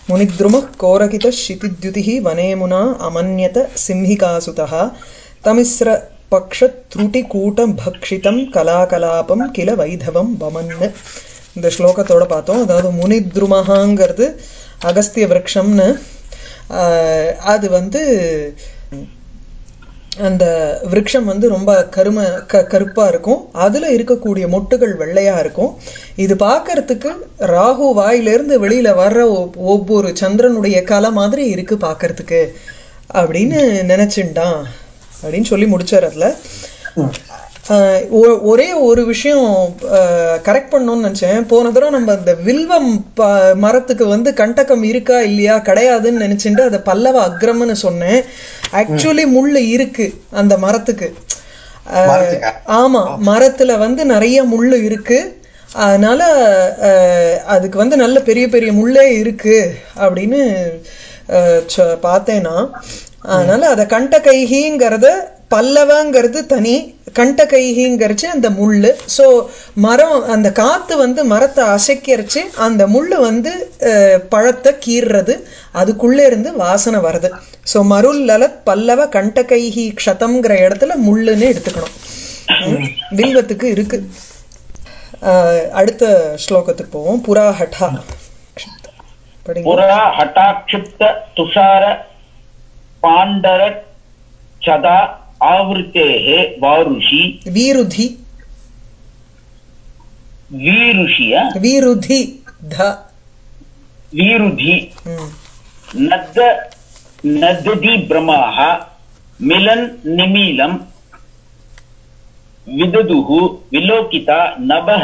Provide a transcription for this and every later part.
मुनिद्रुमः कोरकितः शितिद्युतिः वनेमुना अमन्यत सिंहिकासुतः तमिस्र पक्षत्रुटिकूटभक्षितं कलाकलापं किल वैधवं वमन्. இந்த ஸ்லோகத்தோட பார்த்தோம். அதாவது முனித்ருமஹாங்கிறது அகஸ்திய விருட்சம்னு. அது வந்து அந்த விருட்சம் வந்து ரொம்ப கருப்பா இருக்கும். அதுல இருக்கக்கூடிய மொட்டுகள் வெள்ளையா இருக்கும். இது பார்க்கறதுக்கு ராகு வாயிலிருந்து வெளியில வர்ற ஒவ்வொரு சந்திரனுடைய கலை மாதிரி இருக்கு பார்க்கறதுக்கு அப்படின்னு நினைச்சுட்டான் அப்படின்னு சொல்லி முடிச்சார். அதுல ஒரே ஒரு விஷயம் கரெக்ட் பண்ணணும்னு நினைச்சேன். போன தடவை நம்ம இந்த வில்வம் மரத்துக்கு வந்து கண்டகம் இருக்கா இல்லையா கிடையாதுன்னு நினைச்சுட்டு அதை பல்லவ அக்ரம்னு சொன்னேன். ஆக்சுவலி முள்ளு இருக்கு அந்த மரத்துக்கு. ஆமா, மரத்துல வந்து நிறைய முள்ளு இருக்கு. அதனால அதுக்கு வந்து நல்ல பெரிய பெரிய முள்ளே இருக்கு அப்படின்னு பார்த்தேன்னா, அதனால அத கண்டகைகிங்கிறத பல்லவங்கிறது தனி, கண்டகைகிங்கிறச்சு அந்த முள்ளு. ஸோ மரம் அந்த காத்து வந்து மரத்தை அசைக்கிறச்சு அந்த முள்ளு வந்து பழத்தை கீறுறது, அதுக்குள்ளே இருந்து வாசனை வருது. ஸோ மருள் லலத் பல்லவ கண்டகைஹி க்ஷதம்ங்கிற இடத்துல முள்ளுன்னு எடுத்துக்கணும். வில்வத்துக்கு இருக்கு. அடுத்த ஸ்லோகத்துக்கு போவோம். புராஹட்டா புராஹட்டாக்ஷிப்த துஷார பாண்டர சதா ஆவృతேஹ வாருஷி வீருதி வீருஷிய வீருதி த வீருதி நத்த நததி பிரமாஹ மிலன் நிமீலம் விததுஹு விலோகிதா நபஹ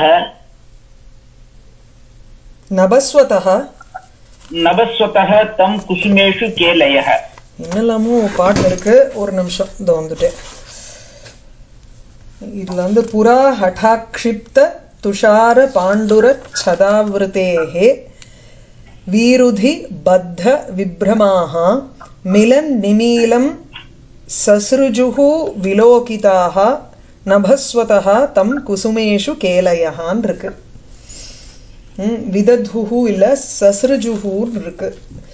நபஸ்வதஹ நபஸ்வதஹ தம் குசுமேஷு கேலயஹ. என்னெல்லாமோ பாட்டு இருக்கு. ஒரு நிமிஷம் இதோ வந்துட்டேன். இதுல வந்து புரா ஹட்டாக்ஷிப்த துஷார பாண்டுர சதாவிருதேஹே வீருதி பத்த விப்ரமாஹ மிலன் நிமீலம் சஸ்ருஜுஹு விலோகிதாஹ நபஸ்வதஹ தம் குசுமேஷு கேலயஹான் இருக்கு. விதத்ஹு இல்ல சஸ்ருஜுஹுன்னு இருக்கு.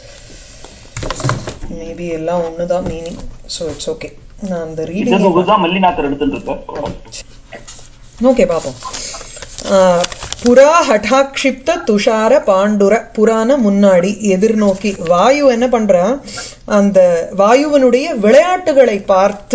மேபி எல்லாம் ஒண்ணுதான் மீனிங். So it's okay. நான் அந்த ரீடிங் மல்லிநாதர் எடுத்துருக்கேன். ஓகே பாப்போம். புரா ஹட்டாக்ஷிப்த துஷார பாண்டுர. புரான முன்னாடி எதிர்நோக்கி. வாயு என்ன பண்றான், அந்த வாயுவனுடைய விளையாட்டுகளை பார்த்து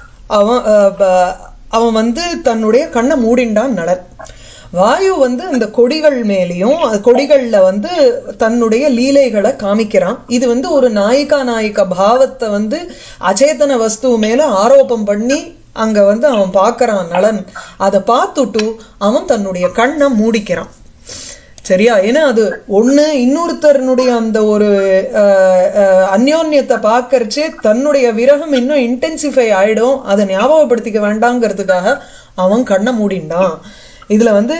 அவன் வந்து தன்னுடைய கண்ணை மூடிண்டான் நலன். வாயு வந்து அந்த கொடிகள் மேலேயும் கொடிகள்ல வந்து தன்னுடைய லீலைகளை காமிக்கிறான். இது வந்து ஒரு நாயிகா பாவத்தை வந்து அச்சேதன வஸ்து மேல ஆரோபம் பண்ணி அங்க வந்து அவன் பார்க்கறான் நலன். அதை பார்த்துட்டு அவன் தன்னுடைய கண்ணை மூடிக்கிறான். சரியா? ஏன்னா அது ஒண்ணு இன்னொருத்தருடைய அந்த ஒரு அந்யோன்யத்தை பார்க்கறச்சு தன்னுடைய விரகம் இன்னும் இன்டென்சிஃபை ஆயிடும். அதை ஞாபகப்படுத்திக்க வேண்டாங்கிறதுக்காக அவன் கண்ணை மூடிண்டான். இதுல வந்து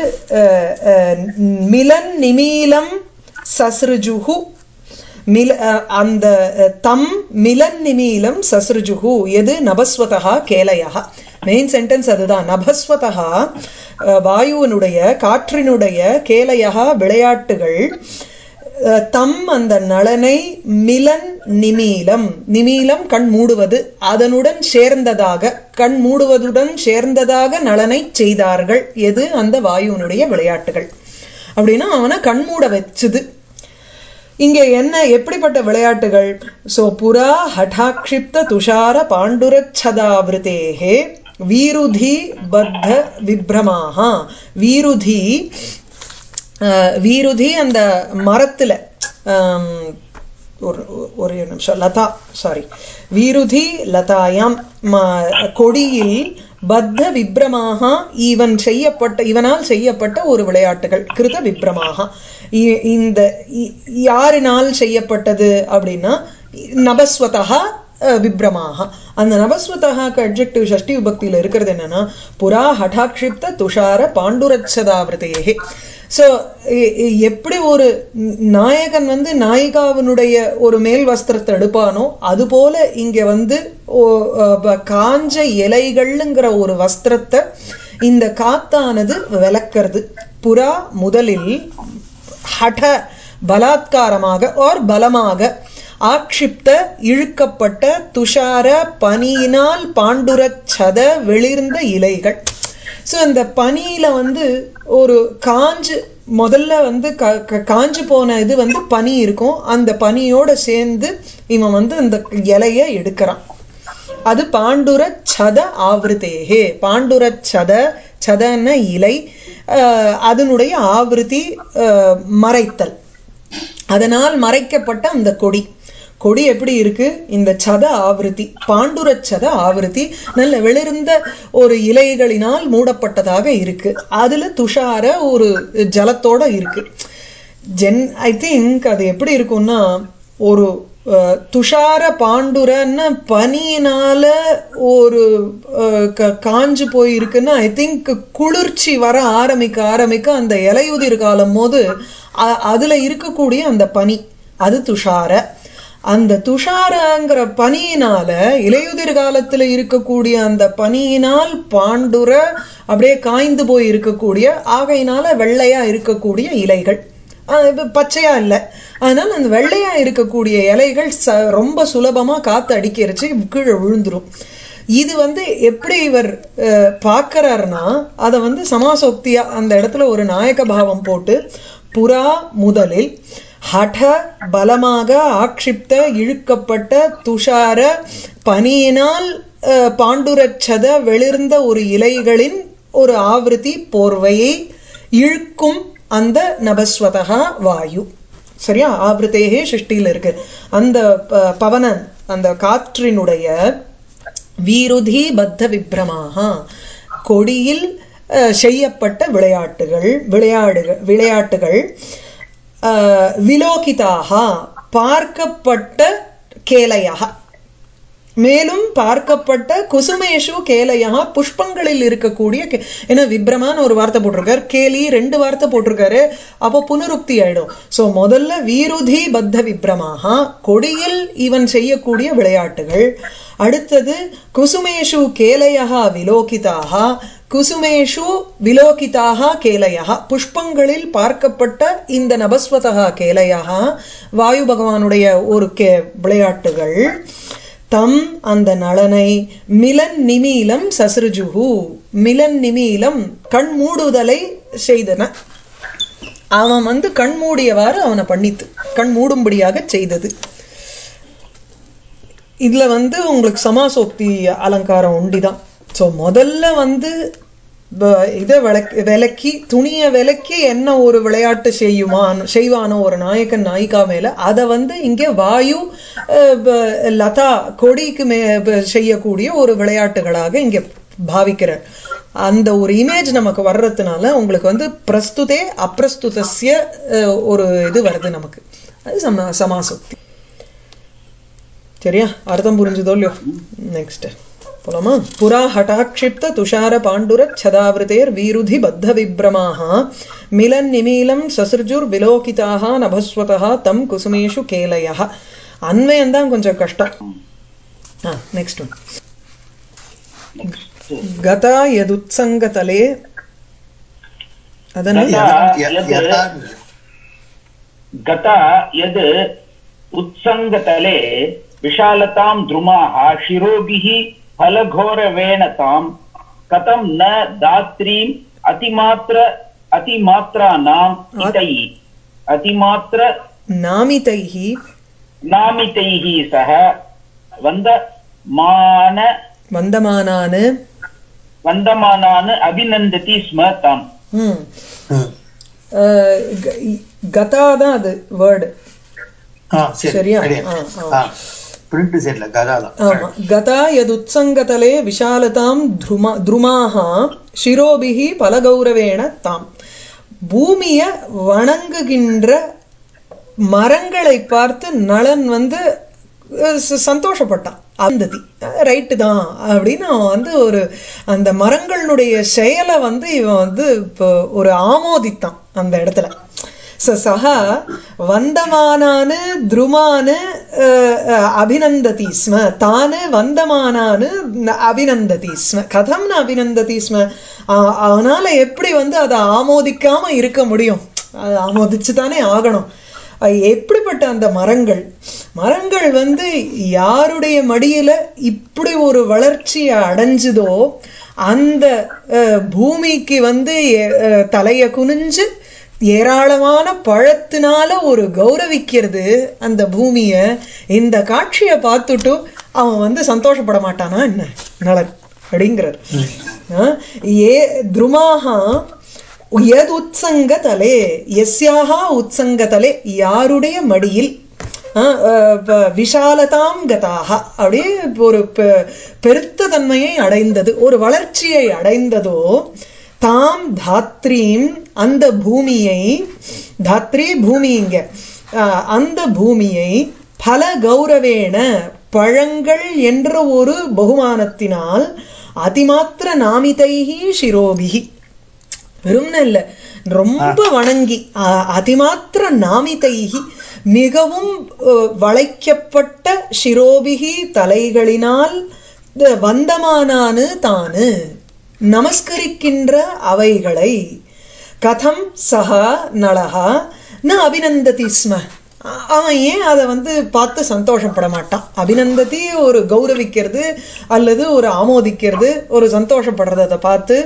மிலன் நிமீலம் சஸ்ருஜுஹு அந்த தம் மிலன் நிமீலம் சஸ்ருஜுஹு எது நபஸ்வதஹா கேலயஹ. மெயின் சென்டென்ஸ் அதுதான். நபஸ்வதஹா வாயுவினுடைய காற்றினுடைய கேலயஹா விளையாட்டுகள் தம் அந்த நலனை மிலன் நிமீலம் நிமீலம் கண் மூடுவது அதனுடன் சேர்ந்ததாக கண் மூடுவதுடன் சேர்ந்ததாக நலனை செய்தார்கள். எது? அந்த வாயுனுடைய விளையாட்டுகள். அப்படின்னா அவனை கண்மூட வச்சுது. இங்க என்ன எப்படிப்பட்ட விளையாட்டுகள்? சோ புரா ஹட்டாக்ஷிப்த துஷார பாண்டுரச்சதாவிருதேஹே வீருதி பத்த விப்ரமாஹா. வீருதி வீருதி அந்த மரத்துல ஒரு நிமிஷம் லதா சாரி வீருதி லதாயாம் கொடியில் பத்த விப்ரமாக இவனால் செய்யப்பட்ட ஒரு விளையாட்டுகள் கிருத விப்ரமாக. இந்த யாரினால் செய்யப்பட்டது அப்படின்னா நபஸ்வதஹா விப்ரமாக. அந்த நபஸ்வதஹாக்கு அட்ஜெக்டிவ் ஷஷ்டி விபக்தியில இருக்கிறது என்னன்னா புரா ஹட்டாக்ஷிப்த துஷார பாண்டுரச்சதாவிருதேஹே. ஸோ எப்படி ஒரு நாயகன் வந்து நாயிகாவினுடைய ஒரு மேல் வஸ்திரத்தை எடுப்பானோ அது போல இங்க வந்து காஞ்ச இலைகள்ங்கிற ஒரு வஸ்திரத்தை இந்த காத்தானது விளக்கிறது. புறா முதலில் ஹட பலாத்காரமாக or பலமாக ஆக்ஷிப்த இழுக்கப்பட்ட துஷார பனியினால் பாண்டுரச்சத வெளிர்ந்த இலைகள். ஸோ இந்த பனியில வந்து ஒரு காஞ்சு முதல்ல வந்து காஞ்சு போன இது வந்து பனி இருக்கும், அந்த பனியோட சேர்ந்து இவன் வந்து அந்த இலைய எடுக்கிறான். அது பாண்டுர சத ஆவிருத்தேகே. பாண்டுர சத, சதன இலை, அதனுடைய ஆவிருத்தி மறைத்தல், அதனால் மறைக்கப்பட்ட அந்த கொடி. கொடி எப்படி இருக்கு? இந்த சத ஆவிருத்தி, பாண்டுர சத ஆவிருத்தி நல்ல வெளிர்ந்த ஒரு இலைகளினால் மூடப்பட்டதாக இருக்கு. அதுல துஷார ஒரு ஜலத்தோட இருக்கு. ஐ திங்க் அது எப்படி இருக்கும்னா, ஒரு துஷார பாண்டுரன்னு பனியினால ஒரு காஞ்சு போயிருக்குன்னா ஐ திங்க் குளிர்ச்சி வர ஆரம்பிக்க அந்த இலையுதிர் காலம் போது அதுல இருக்கக்கூடிய அந்த பனி அது துஷார. அந்த துஷாரங்கிற பனியினால இலையுதிர் காலத்துல இருக்கக்கூடிய அந்த பனியினால் பாண்டுர அப்படியே காய்ந்து போய் இருக்கக்கூடிய, ஆகையினால வெள்ளையா இருக்கக்கூடிய இலைகள், பச்சையா இல்லை, அதனால அந்த வெள்ளையா இருக்கக்கூடிய இலைகள் ரொம்ப சுலபமா காத்து அடிக்கிறச்சு கீழே விழுந்துரும். இது வந்து எப்படி இவர் பார்க்கிறாருன்னா, அதை வந்து சமாசோக்தியா அந்த இடத்துல ஒரு நாயக பாவம் போட்டு, புறா முதலில் ஹட பலமாக ஆக்ஷிப்த இழுக்கப்பட்ட துஷார பனியினால் பாண்டுரச்சத வெளிர்ந்த ஒரு இலைகளின் ஒரு ஆவிருத்தி போர்வையை இழுக்கும் அந்த நபஸ்வதா வாயு. சரியா? ஆவிருத்தேகே சிருஷ்டியில் இருக்கு. அந்த பவனன் அந்த காற்றினுடைய வீருதி பத்த விப்ரமாக கொடியில் செய்யப்பட்ட விளையாட்டுகள் விலோகிதாக பார்க்கப்பட்ட கேலையாக, மேலும் பார்க்கப்பட்ட குசுமேஷு கேலையாக புஷ்பங்களில் இருக்கக்கூடிய, ஏன்னா விப்ரமான்னு ஒரு வார்த்தை போட்டிருக்காரு, கேலி 2 வார்த்தை போட்டிருக்காரு, அப்போ புனருக்தி ஆயிடும். சோ முதல்ல வீருதி பத்த விப்ரமாக கொடியில் இவன் செய்யக்கூடிய விளையாட்டுகள், அடுத்தது குசுமேஷு கேலையாக விலோகிதாக, குசுமேஷு விலோகிதாக கேலையாக புஷ்பங்களில் பார்க்கப்பட்ட இந்த நபஸ்வதா கேலையாக வாயு பகவானுடைய ஒரு விளையாட்டுகள். தம் அந்த நளனை மிலன் நிமீலம் சசிருஜுகு, மிலன் நிமீலம் கண் மூடுதலை செய்தன. அவன் வந்து கண் மூடியவாறு அவனை பண்ணித்து கண் மூடும்படியாக செய்தது. இதுல வந்து உங்களுக்கு சமாசோக்தி அலங்காரம் உண்டிதான். ஸோ முதல்ல வந்து இதை விலக்கி துணியை விலக்கி என்ன ஒரு விளையாட்டு செய்வானோ ஒரு நாயக்கன் நாயிகா மேல, அதை வந்து இங்கே வாயு லதா கொடிக்கு செய்யக்கூடிய ஒரு விளையாட்டுகளாக இங்க பாவிக்கிறார். அந்த ஒரு இமேஜ் நமக்கு வர்றதுனால உங்களுக்கு வந்து பிரஸ்துதே அப்பிரஸ்துதஸ்ய ஒரு இது வருது நமக்கு. அது சமாசோக்தி. சரியா? அர்த்தம் புரிஞ்சுதோ இல்லையோ? நெக்ஸ்ட் போலாமா? புரா ஹட்டாக்ஷிப்த துஷார பாண்டுர சதாவிருத்தேர் வீருதி பத்த விப்ரமாக மிலன் நிமீலம் சசிருஜுர் விலோகிதாக நபஸ்வதா தம் குசுமேஷு கேலயः. அன்வயம் தான் கொஞ்சம் கஷ்டம். Next one. கதா யதுத்சங்கதலே, அதனால கதா யத் உத்சங்கதலே விஷாலதாம் த்ருமாः शिरोभिः फलघोरवेणताम् कथं न दात्रीम् अतिमात्रानाम् अतिमात्र नामितैः सह वन्दमानान् अभिनन्दति स्म ताम्. கதா தான் அது வேர்டு. சரியா? கதா யதுத்சங்கதலே விஷாலதாம் த்ருமாः சிரோபிஹ பலகௌரவேண தாம். பூமிய வணங்குகின்ற மரங்களை பார்த்து நளன் வந்து சந்தோஷப்பட்டான். அந்ததி ரைட்டு தான் அப்படின்னு அவன் வந்து ஒரு அந்த மரங்களுடைய செயலை வந்து இவன் வந்து இப்போ ஒரு ஆமோதித்தான் அந்த இடத்துல. சஹ வந்தமானானு த்ருமானு அபிநந்ததி ஸ்ம, தானு வந்தமானானு அபிநந்ததி ஸ்ம. கதம் அபிநந்ததி ஸ்ம, அவனால எப்படி வந்து அதை ஆமோதிக்காம இருக்க முடியும்? அதை ஆமோதிச்சுதானே ஆகணும். எப்படிப்பட்ட அந்த மரங்கள் மரங்கள் வந்து யாருடைய மடியில இப்படி ஒரு வளர்ச்சியை அடைஞ்சுதோ அந்த பூமிக்கு வந்து தலைய குனிஞ்சு ஏராளமான பழத்தினால ஒரு கௌரவிக்கிறது அந்த பூமிய. இந்த காட்சியை பார்த்துட்டு அவன் வந்து சந்தோஷப்பட மாட்டானா என்ன நலன் அப்படிங்கிறார். ஏ துருமாகா யத் உத்சங்கதலே யஸ்யாஹா உத்சங்கதலே யாருடைய மடியில் விஷாலதாம் கதாக அப்படியே ஒரு பெருத்த தன்மையை அடைந்தது ஒரு வளர்ச்சியை அடைந்ததோ தாம் தாத்ரீம் அந்த பூமியை தாத்ரி பூமி இங்க அந்த பூமியை பல கௌரவேன பழங்கள் என்ற ஒரு பகுமானத்தினால் அதிமாத்திர நாமிதைஹி சிரோபிகி வெறும்னு இல்ல ரொம்ப வணங்கி அதிமாத்திர நாமிதைஹி மிகவும் வளைக்கப்பட்ட சிரோபிகி தலைகளினால் வந்தமானானு தானு நமஸ்கரிக்கின்ற அவைகளை கதம் சஹா நலஹா ந அபிநந்ததி ஸ்ம அவன் ஏன் அதை வந்து பார்த்து சந்தோஷப்பட மாட்டான். அபிநந்ததி ஒரு கௌரவிக்கிறது அல்லது ஒரு ஆமோதிக்கிறது ஒரு சந்தோஷப்படுறது அதை பார்த்து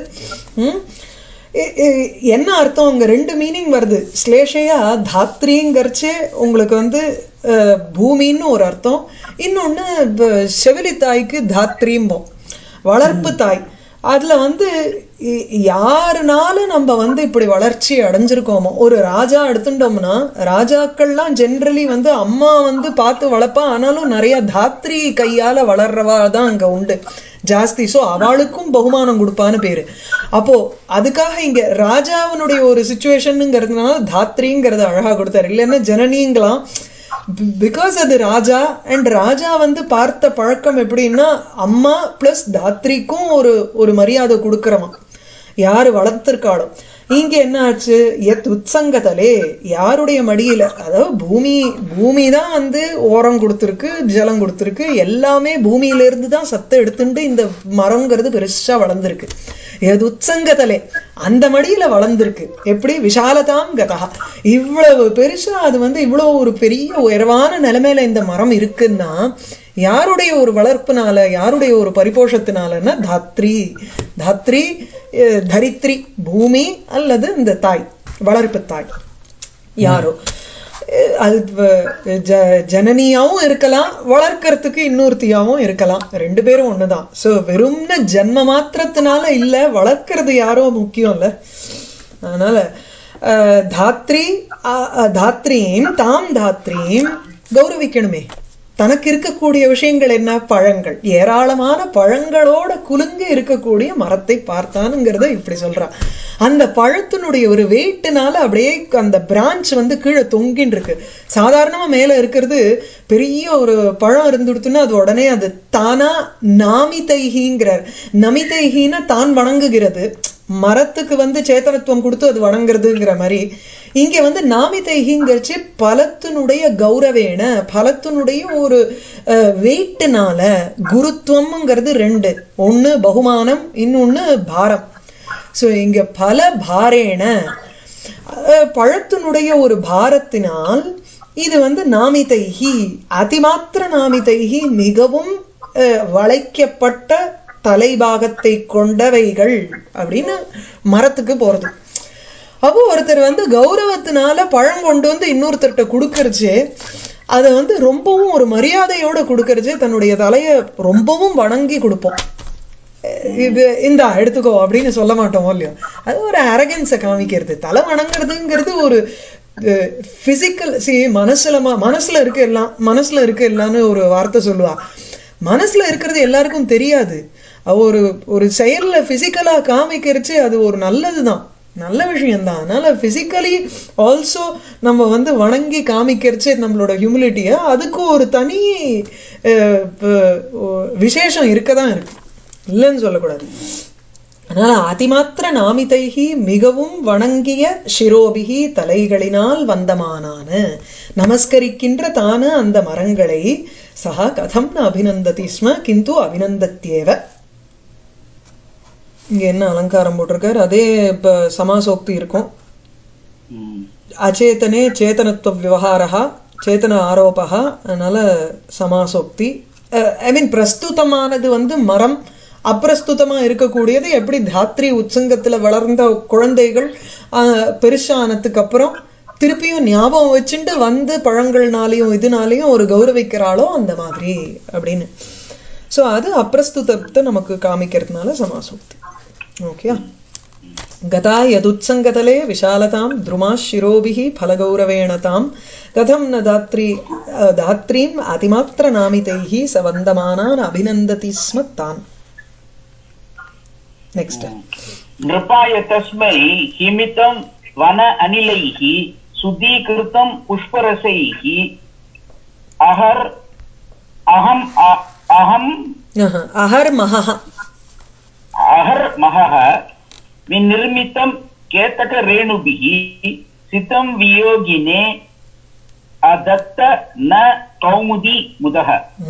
என்ன அர்த்தம் அங்க ரெண்டு மீனிங் வருது. ஸ்லேஷையா தாத்ரிங்கிறச்சு உங்களுக்கு வந்து பூமின்னு ஒரு அர்த்தம், இன்னொன்னு செவிலி தாய்க்கு தாத்ரீம்போம் வளர்ப்பு தாய். அதுல வந்து யாருனாலும் நம்ம வந்து இப்படி வளர்ச்சி அடைஞ்சிருக்கோமோ ஒரு ராஜா எடுத்துட்டோம்னா ராஜாக்கள்லாம் ஜென்ரலி வந்து அம்மா வந்து பார்த்து வளர்ப்பா, ஆனாலும் நிறைய தாத்ரி கையால வளர்றவா தான் அங்க உண்டு ஜாஸ்தி. ஸோ அவளுக்கும் பகுமானம் கொடுப்பான்னு பேரு. அப்போ அதுக்காக இங்க ராஜாவினுடைய ஒரு சுச்சுவேஷனுங்கிறதுனால தாத்ரிங்கிறத அழகா கொடுத்தாரு. இல்லைன்னா ஜனனிங்களாம் பிகாஸ் அது ராஜா அண்ட் ராஜா வந்து பார்த்த பழக்கம் எப்படின்னா அம்மா பிளஸ் தாத்ரிக்கும் ஒரு மரியாதை கொடுக்கறமா யாரு வளர்த்திருக்காளோ. இங்க என்ன ஆச்சு எத் உத்சங்கதலே யாருடைய மடியில அதாவது பூமி தான் வந்து ஓரம் கொடுத்துருக்கு ஜலம் கொடுத்துருக்கு எல்லாமே பூமியில இருந்து தான் சத்தை எடுத்துட்டு இந்த மரம்ங்கிறது பெருசா வளர்ந்துருக்கு. எது உத்சங்கதலே அந்த மடியில வளர்ந்துருக்கு. எப்படி விஷாலதாம் கதா இவ்வளவு பெருசா அது வந்து இவ்வளவு ஒரு பெரிய உயர்வான நிலைமையில இந்த மரம் இருக்குன்னா யாருடைய ஒரு வளர்ப்புனால யாருடைய ஒரு பரிபோஷத்தினாலன்னா தாத்ரி தரித்ரி பூமி அல்லது இந்த தாய் வளர்ப்பு தாய் யாரோ அது ஜனனியாவும் இருக்கலாம் வளர்க்கறதுக்கு இன்னொருத்தியாவும் இருக்கலாம், ரெண்டு பேரும் ஒண்ணுதான். சோ வெறும்ன ஜன்ம மாத்திரத்தினால இல்ல வளர்க்கறது யாரோ முக்கியம் இல்ல. அதனால தாத்ரீம் தாம் தாத்ரீம் கௌரவிக்கணுமே. தனக்கு இருக்கக்கூடிய விஷயங்கள் என்ன பழங்கள் ஏராளமான பழங்களோட குலுங்க இருக்கக்கூடிய மரத்தை பார்த்தானுங்கிறத இப்படி சொல்றான். அந்த பழத்தினுடைய ஒரு வெயிட்னால அப்படியே அந்த பிரான்ச் வந்து கீழே தொங்கின்னு இருக்கு. சாதாரணமா மேல இருக்கிறது பெரிய ஒரு பழம் இருந்துடுத்துன்னா அது உடனே அது தானா நாமிதைகிங்கிறார். நமிதைகின்னா தான் வணங்குகிறது, மரத்துக்கு வந்து சேத்தனத்துவம் கொடுத்து அது வணங்குறதுங்கிற மாதிரி இங்க வந்து நாமிதைகிங்கிறச்சு பலத்தினுடைய கௌரவேன பலத்தினுடைய ஒரு வெயிட்னால குருத்துவம்ங்கிறது ரெண்டு, ஒண்ணு பகுமானம் இன்னொன்னு பாரம். சோ இங்க பல பாரேன பழத்தினுடைய ஒரு பாரத்தினால் இது வந்து நாமிதைகி அதிமாத்திர நாமிதைகி மிகவும் வளைக்கப்பட்ட தலைபாகத்தை கொண்டவைகள் அப்படின்னு மரத்துக்கு போறது. அப்போ ஒருத்தர் வந்து கௌரவத்தினால பழம் கொண்டு வந்து இன்னொருத்தர்கிட்ட கொடுக்கறச்சு அதை வந்து ரொம்பவும் ஒரு மரியாதையோட கொடுக்கறச்சு தன்னுடைய தலைய ரொம்பவும் வணங்கி கொடுப்போம். இது இந்தா எடுத்துக்கோ அப்படின்னு சொல்ல மாட்டோமோ இல்லையோ, அது ஒரு அரகன்ஸை காமிக்கிறது. தலை வணங்குறதுங்கிறது ஒரு பிசிக்கல் மனசுல இருக்க எல்லாம்னு ஒரு வார்த்தை சொல்லுவா. மனசுல இருக்கிறது எல்லாருக்கும் தெரியாது. ஒரு செயல்ல பிசிக்கலா காமிக்கிறச்சு அது ஒரு நல்லதுதான், நல்ல விஷயம்தான். அதனால பிசிக்கலி ஆல்சோ நம்ம வந்து வணங்கி காமிக்கிறச்சு நம்மளோட ஹியூமிலிட்டிய அதுக்கு ஒரு தனி விசேஷம் இருக்கதான் இருக்கு, இல்லைன்னு சொல்லக்கூடாது. அதனால அதிமாத்திர நாமிதைகி மிகவும் வணங்கிய சிரோபிகி தலைகளினால் வந்தமானான நமஸ்கரிக்கின்ற தான அந்த மரங்களை சஹா கதம் அபிநந்ததி ஸ்ம கிந்து அபிநந்தத்யேவ. இங்க என்ன அலங்காரம் போட்டிருக்காரு அதே இப்ப சமாசோக்தி இருக்கும். அச்சேதனே சேதனத்துவ விவகாரா சேதன ஆரோபா, அதனால சமாசோக்தி. ஐ மீன் பிரஸ்துதமானது வந்து மரம், அப்பிரஸ்துதமா இருக்கக்கூடியது எப்படி தாத்ரி உத்சங்கத்துல வளர்ந்த குழந்தைகள் பெருசானதுக்கு அப்புறம் திருப்பியும் ஞாபகம் வச்சுட்டு வந்து பழங்கள்னாலையும் இதனாலையும் ஒரு கௌரவிக்கிறாளோ அந்த மாதிரி அப்படின்னு. ஸோ அது அப்பிரஸ்துதத்தை நமக்கு காமிக்கிறதுனால சமாசோக்தி. ஓகே. கதா யதுத்சங்கதலே விஷாலதாம் த்ருமா சிரோபிஹி ஃபலகௌரவேண தாம் கதம் ந தாத்ரீம் அதிமாத்திர நாமிதைஹி சவந்தமானான் அபிநந்ததி ஸ்ம தான். நெக்ஸ்ட். நிருபாய தஸ்மை ஹிமிதம் வன அனிலைஹி சுதீகிருதம் புஷ்பரசைஹி அஹர் அஹம் அஹம் அஹர் மஹஹ அஹர் மஹஹ விநிர்மிதம் கேதக ரேணுபிஹி சிதம் வியோகினே அதத்த ந கௌமுதி முதஹ.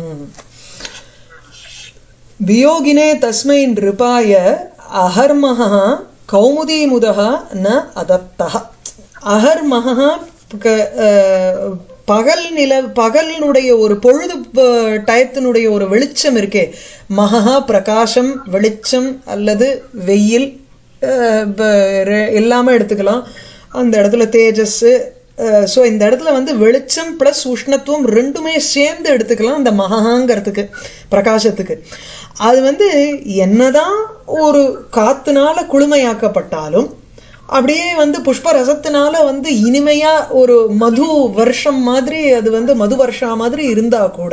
வியோகினே தஸ்மை நிருபாய அஹர்மஹ கௌமுதி முதஹ ந அதத்தஹ. அஹர்மஹ பகலினுடைய ஒரு பொழுது டயத்தினுடைய ஒரு வெளிச்சம் இருக்கே, மகா பிரகாசம் வெளிச்சம் அல்லது வெயில் எல்லாமே எடுத்துக்கலாம். அந்த இடத்துல தேஜஸ். ஸோ இந்த இடத்துல வந்து வெளிச்சம் பிளஸ் உஷ்ணத்துவம் ரெண்டுமே சேர்ந்து எடுத்துக்கலாம் அந்த மகாங்கிறதுக்கு பிரகாசத்துக்கு. அது வந்து என்னதான் ஒரு காத்துனால குளுமையாக்கப்பட்டாலும் அப்படியே வந்து புஷ்ப ரசத்தினால வந்து இனிமையா ஒரு மது வருஷம் மாதிரி அது வந்து மது வருஷா மாதிரி இருந்தா கூட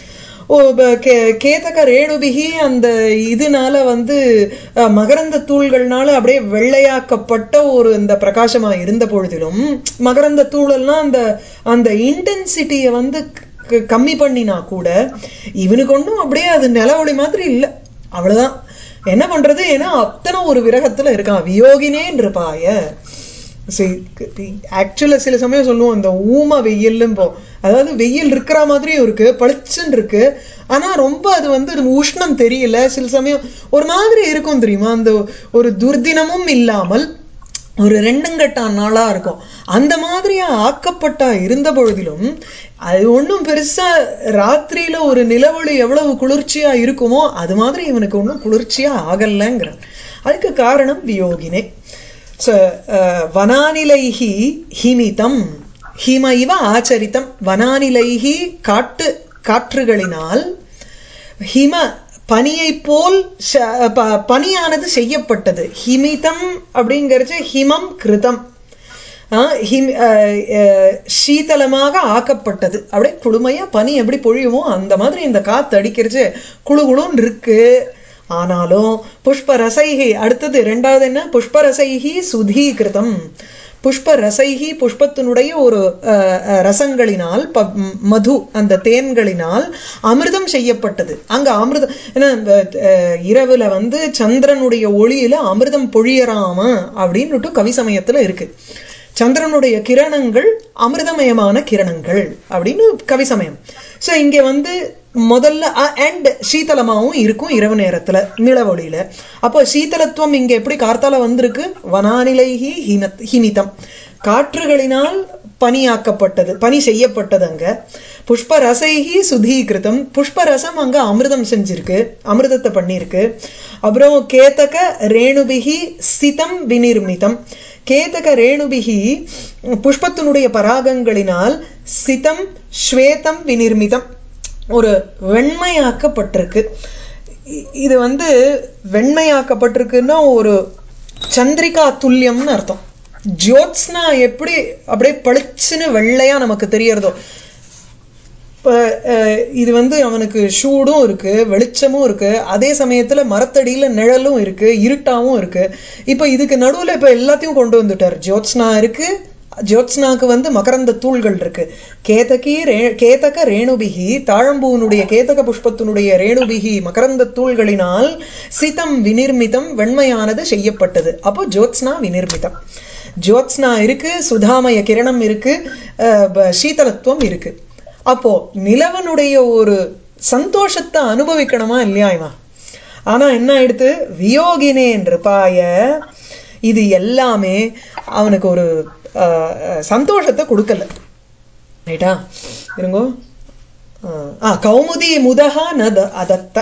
கேதக ரேணுபிகி அந்த இதனால வந்து மகரந்த தூள்கள்னால அப்படியே வெள்ளையாக்கப்பட்ட ஒரு இந்த பிரகாசமா இருந்த பொழுதிலும் மகரந்த தூளெல்லாம் அந்த அந்த இன்டென்சிட்டியை வந்து கம்மி பண்ணினா கூட இவனுக்கு ஒன்றும் அப்படியே அது நிலவொளி மாதிரி இல்லை. அவ்வளவுதான். என்ன பண்றது? ஏன்னா அத்தனை ஒரு விரகத்துல இருக்கான். வியோகினே நிருபாய. ஆக்சுவலா சில சமயம் சொல்லுவோம் இந்த ஊம வெயில்லும் போ, அதாவது வெயில் இருக்கிற மாதிரியும் இருக்கு, பளிச்சுன்னு இருக்கு, ஆனா ரொம்ப அது வந்து உஷ்ணம் தெரியல. சில சமயம் ஒரு மாதிரி இருக்கும் தெரியுமா, அந்த ஒரு துர்தினமும் இல்லாமல் ஒரு ரெண்டுங்கட்டான் நாளா இருக்கும். அந்த மாதிரியா ஆக்கப்பட்டா இருந்த பொழுதிலும் அது ஒன்றும் பெருசா ராத்திரியில ஒரு நிலவொளி எவ்வளவு குளிர்ச்சியா இருக்குமோ அது மாதிரி இவனுக்கு ஒன்றும் குளிர்ச்சியா ஆகலைங்கிற. அதுக்கு காரணம் வியோகினே. வனானிலைஹி ஹிமிதம் ஹிம இவ ஆச்சரித்தம். வனானிலைஹி காற்றுகளினால் ஹிம பனியை போல் பனியானது செய்யப்பட்டது. ஹிமிதம் அப்படிங்கிறது ஹிமம் கிருதம், சீதளமாக ஆக்கப்பட்டது. அப்படியே குளுமையா பனி எப்படி பொழியுமோ அந்த மாதிரி இந்த காத்து அடிக்கிறது குழு குழுன்னு இருக்கு. ஆனாலும் புஷ்பரசைகி அடுத்தது ரெண்டாவது என்ன, புஷ்பரசைகி சுதீகிருதம். புஷ்ப ரசைகி புஷ்பத்தினுடைய ஒரு ரசங்களினால் மது அந்த தேன்களினால் அமிர்தம் செய்யப்பட்டது. அங்க அமிர்தம் ஏன்னா இரவுல வந்து சந்திரனுடைய ஒளியில அமிர்தம் பொழியறாம அப்படின்னுட்டு கவி சமயத்துல இருக்கு. சந்திரனுடைய கிரணங்கள் அமிர்தமயமான கிரணங்கள் அப்படின்னு கவி சமயம். ஸோ இங்க வந்து முதல்ல அண்ட் சீதளமாவும் இருக்கும் இரவு நேரத்துல நிலவொளியில. அப்போ சீதளத்துவம் இங்க எப்படி கார்த்தால வந்திருக்கு, வனானிலைஹி ஹிமிதம் காற்றுகளினால் பனியாக்கப்பட்டது, பனி செய்யப்பட்டது. அங்க புஷ்ப ரசைஹி சுதீகிருதம் புஷ்பரசம் அங்க அமிர்தம் செஞ்சிருக்கு, அமிர்தத்தை பண்ணிருக்கு. அப்புறம் கேதக ரேணுபிகி சிதம் விநிர்மிதம். கேதக ரேணுபிகி புஷ்பத்தினுடைய பராகங்களினால் சிதம் ஸ்வேதம் விநிர்மிதம் ஒரு வெண்மையாக்கப்பட்டிருக்கு. இது வந்து வெண்மையாக்கப்பட்டிருக்குன்னா ஒரு சந்திரிகா துல்லியம்னு அர்த்தம். ஜோத்ஸ்னா எப்படி அப்படியே பளிச்சுன்னு வெள்ளையா நமக்கு தெரியறதோ, இப்போ இது வந்து அவனுக்கு சூடும் இருக்கு வெளிச்சமும் இருக்கு, அதே சமயத்துல மரத்தடியில நிழலும் இருக்கு இருட்டாவும் இருக்கு. இப்போ இதுக்கு நடுவுல இப்ப எல்லாத்தையும் கொண்டு வந்துட்டார். ஜோத்ஸ்னா இருக்கு, ஜோத்ஸ்னாக்கு வந்து மகரந்த தூள்கள் இருக்கு. கேதக ரேணுபிகி தாழம்பூனுடைய கேதக புஷ்பத்தினுடைய ரேணுபிகி மகரந்த தூள்களினால் சிதம் விநிர்மிதம் வெண்மையானது செய்யப்பட்டது. அப்போ ஜோத்ஸ்னா விநிர்மிதம். ஜோத்ஸ்னா இருக்கு, சுதாமய கிரணம் இருக்கு, சீதளத்துவம் இருக்கு. அப்போ நிலவனுடைய ஒரு சந்தோஷத்தை அனுபவிக்கணுமா இல்லையா இவன்? ஆனா என்ன ஆயிடுத்து, வியோகினே நிருபாய இது எல்லாமே அவனுக்கு ஒரு சந்தோஷத்தை கொடுக்கல. ரைட்டா? இருங்கோ. கௌமுதி முதஹா ந அதத்த.